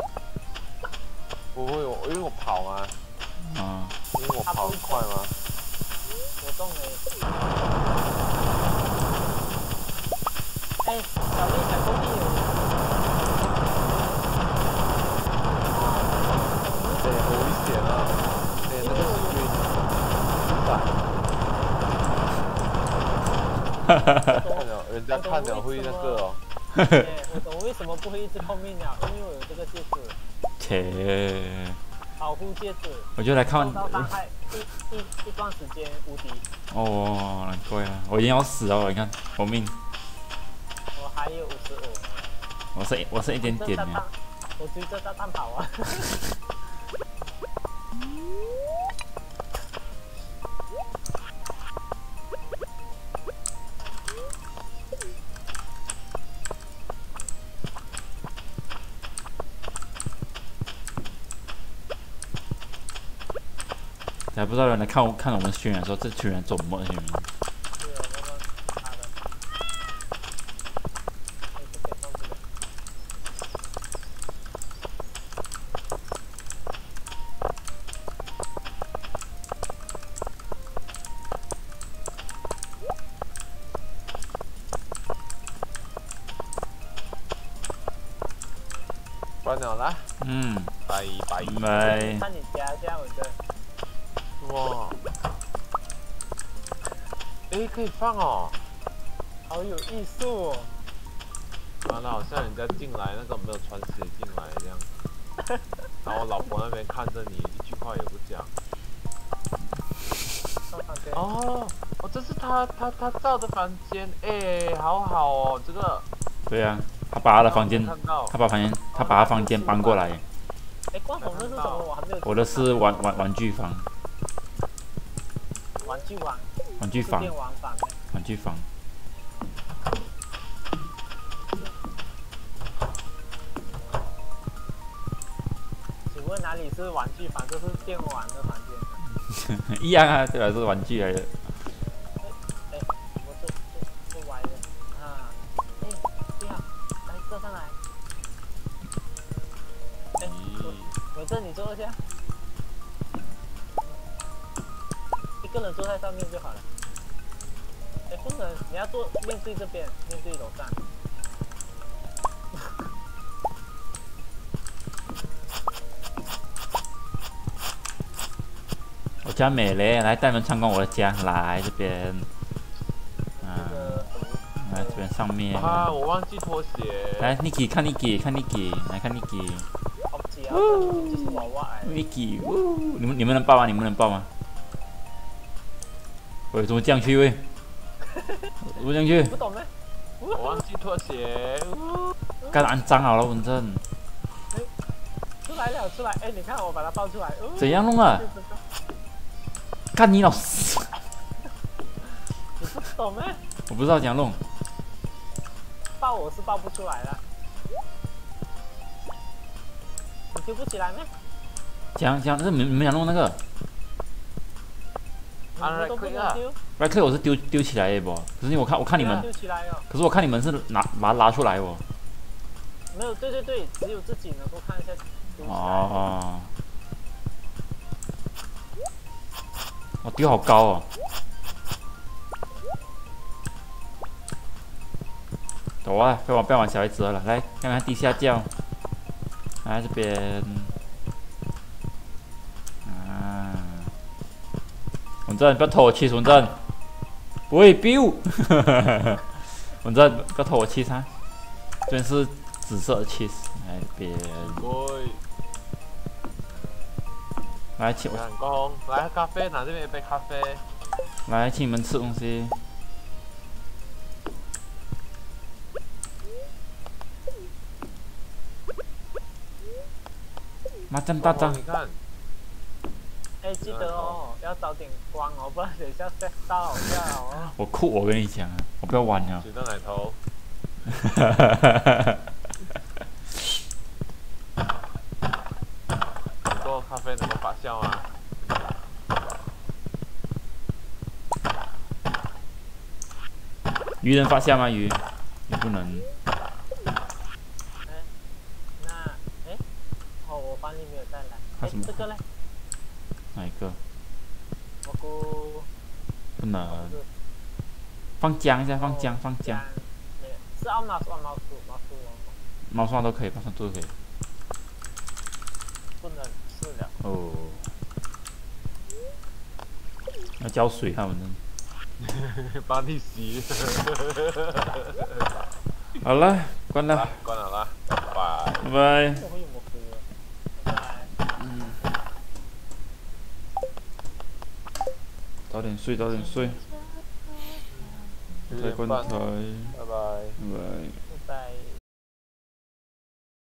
不会，因为我跑嘛。
啊。
因为我跑很快嘛。
我中了。哎，小丽小兄弟。
对，很危险啊！对，那个是看了，人家看了会那个哦。
我为什么不会一直扣命了？因为我有这个戒指。
切。
保护戒指。
我就来看。
受到伤害一段时间无敌。
哦，难怪啊！我已经要死了，你看，我命。
我还有55。
我是一点点呢。
我追着炸弹跑啊！
还不知道人来看我们群人说这群人怎么群人。
关了啦。拜。
看你加一下我的。
哇！哎，可以放哦，
好有艺术哦！
完了，好像人家进来那个没有穿鞋进来这样，然后我老婆那边看着你，一句话也不讲。哦，这是他造的房间，哎，好好哦，这个。
对啊，他把他房间搬过来。
哎，光头那是什么？我还没有。
我的是玩具房。玩具房。玩具房。
请问哪里是玩具房？这是电玩的房间。
一样啊，这个是玩具来的。
哎，我这歪的啊！哎，对啊，来坐上来。哎，我这你坐一下。一个人坐在上面就好了。哎，不能，你要坐面对这边，面对楼上。
我家美嘞，来带你们参观我的家，来这边。来这边上面。
啊，我忘记脱鞋。
来 ，Niki 看 Niki， 来看 Niki。
这是娃娃哎。
Niki， 你们能抱吗？你们能抱吗？喂，怎么这样去喂？怎么这样去？
不懂咩？
我忘记脱鞋。
干安脏好了，文正。
出来了，出来！哎，你看我把它抱出来。
怎样弄啊？干你老师！
你不懂咩？
我不知道怎样弄。
抱我是抱不出来的。你丢不起来咩？
讲，这你们想弄那个？
啊，都不能丢。
Right click 我是丢起来的不？可是我看你们，
丢起来哦。
可是我看你们是把它拉出来哦。
没有，对，只有自己能够看一下丢起来。
哦。我丢好高哦。走啊！不要玩小孩子了，来看看地下教。来这边。文正，不要偷我气，文正。不会 biu。 我知道不要偷我 cheese 啊，这边是紫色的 cheese， 来边，
喂，
来请
你看公，来咖啡，拿这边一杯咖啡。
来请你们吃东西。麻将大战
你，看，
哎，记得哦，要早点关哦，不然等一下 set 到要哦。
我酷，我跟你讲啊，我不要玩了。
举到奶头。不过咖啡能够发酵吗？
鱼能发酵吗？鱼也不能。
那哎，哦，我帮你没有带来。
看什么
这个嘞？
哪一个？
蘑菇。
不能。放姜一下，放姜，放姜。
没有，是奥马奥毛鼠哦。
猫蒜都可以，猫蒜都可以。
不能吃了。
哦。要浇水他们。
帮你洗。
好了，关了。
关了啦，拜拜。
拜拜。
我会有蘑菇了。拜拜。
早点睡，早点睡。再关台。
拜拜。
拜拜。